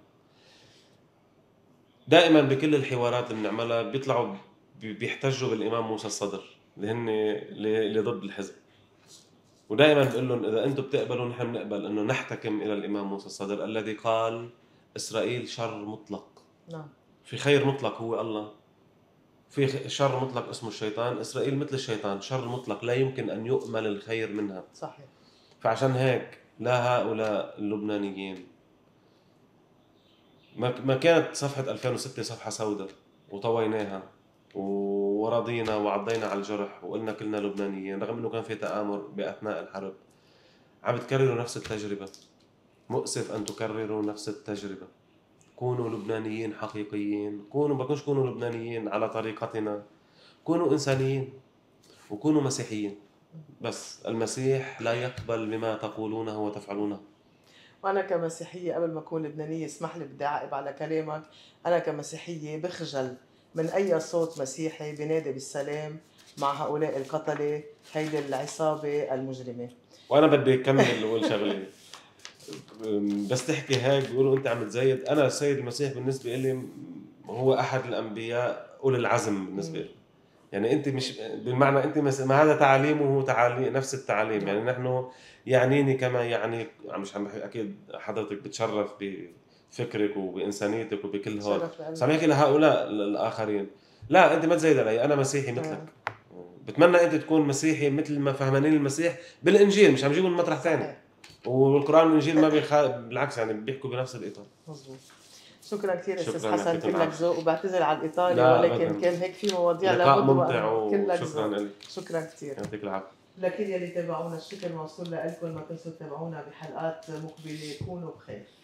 دائما بكل الحوارات اللي بنعملها بيطلعوا بي- بيحتجوا بالإمام موسى الصدر اللي هن اللي اللي ضد الحزب، ودائما بقول لهم إذا أنتم بتقبلوا نحن بنقبل أنه نحتكم إلى الإمام موسى الصدر الذي قال إسرائيل شر مطلق. نعم. في خير مطلق هو الله، في خ- شر مطلق اسمه الشيطان. إسرائيل مثل الشيطان، شر مطلق لا يمكن أن يؤمل الخير منها. صحيح. فعشان هيك لا هؤلاء اللبنانيين، ما ما كانت صفحة ألفين وستة صفحة سوداء وطويناها ورضينا وعضينا على الجرح وقلنا كلنا لبنانيين، رغم انه كان في تآمر بأثناء الحرب. عم تكرروا نفس التجربة. مؤسف أن تكرروا نفس التجربة. كونوا لبنانيين حقيقيين، كونوا بكونش كونوا لبنانيين على طريقتنا، كونوا إنسانيين وكونوا مسيحيين. بس المسيح لا يقبل بما تقولونه وتفعلونه. وأنا كمسيحية قبل ما أكون لبنانية، اسمح لي بدي أعقب على كلامك. أنا كمسيحية بخجل من أي صوت مسيحي بينادي بالسلام مع هؤلاء القتلة، هيدي العصابة المجرمة. وأنا بدي أكمل وأقول شغلة. بس تحكي هيك بيقولوا أنت عم تزيد. أنا السيد المسيح بالنسبة لي هو أحد الأنبياء أولي العزم بالنسبة لي. يعني أنت مش بالمعنى أنت مس... ما هذا تعاليمه هو تعاليم نفس التعاليم. يعني نحن يعنيني كما يعني مش عم بحكي، أكيد حضرتك بتشرف بفكرك وبإنسانيتك وبكل هول، بس عم بحكي لهؤلاء الآخرين لا أنت ما تزيد علي، أنا مسيحي مثلك. بتمنى أنت تكون مسيحي مثل ما فهمانين المسيح بالإنجيل، مش عم جيبوا من مطرح ثاني. والقرآن والإنجيل ما بيخ... بالعكس يعني بيحكوا بنفس الإطار. مظبوط. شكرا كثير استاذ شكراً حسن، لك، كلك ذوق، وبعتذر على الاطاله لا، ولكن أبداً. كان هيك في مواضيع لقاء لابد ممتع كلك وشكرا ذوق. لك. شكرا كثير. يعطيك العافية. لكل يلي تابعونا الشكر موصول لكم، ما تنسوا تتابعونا بحلقات مقبله. كونوا بخير.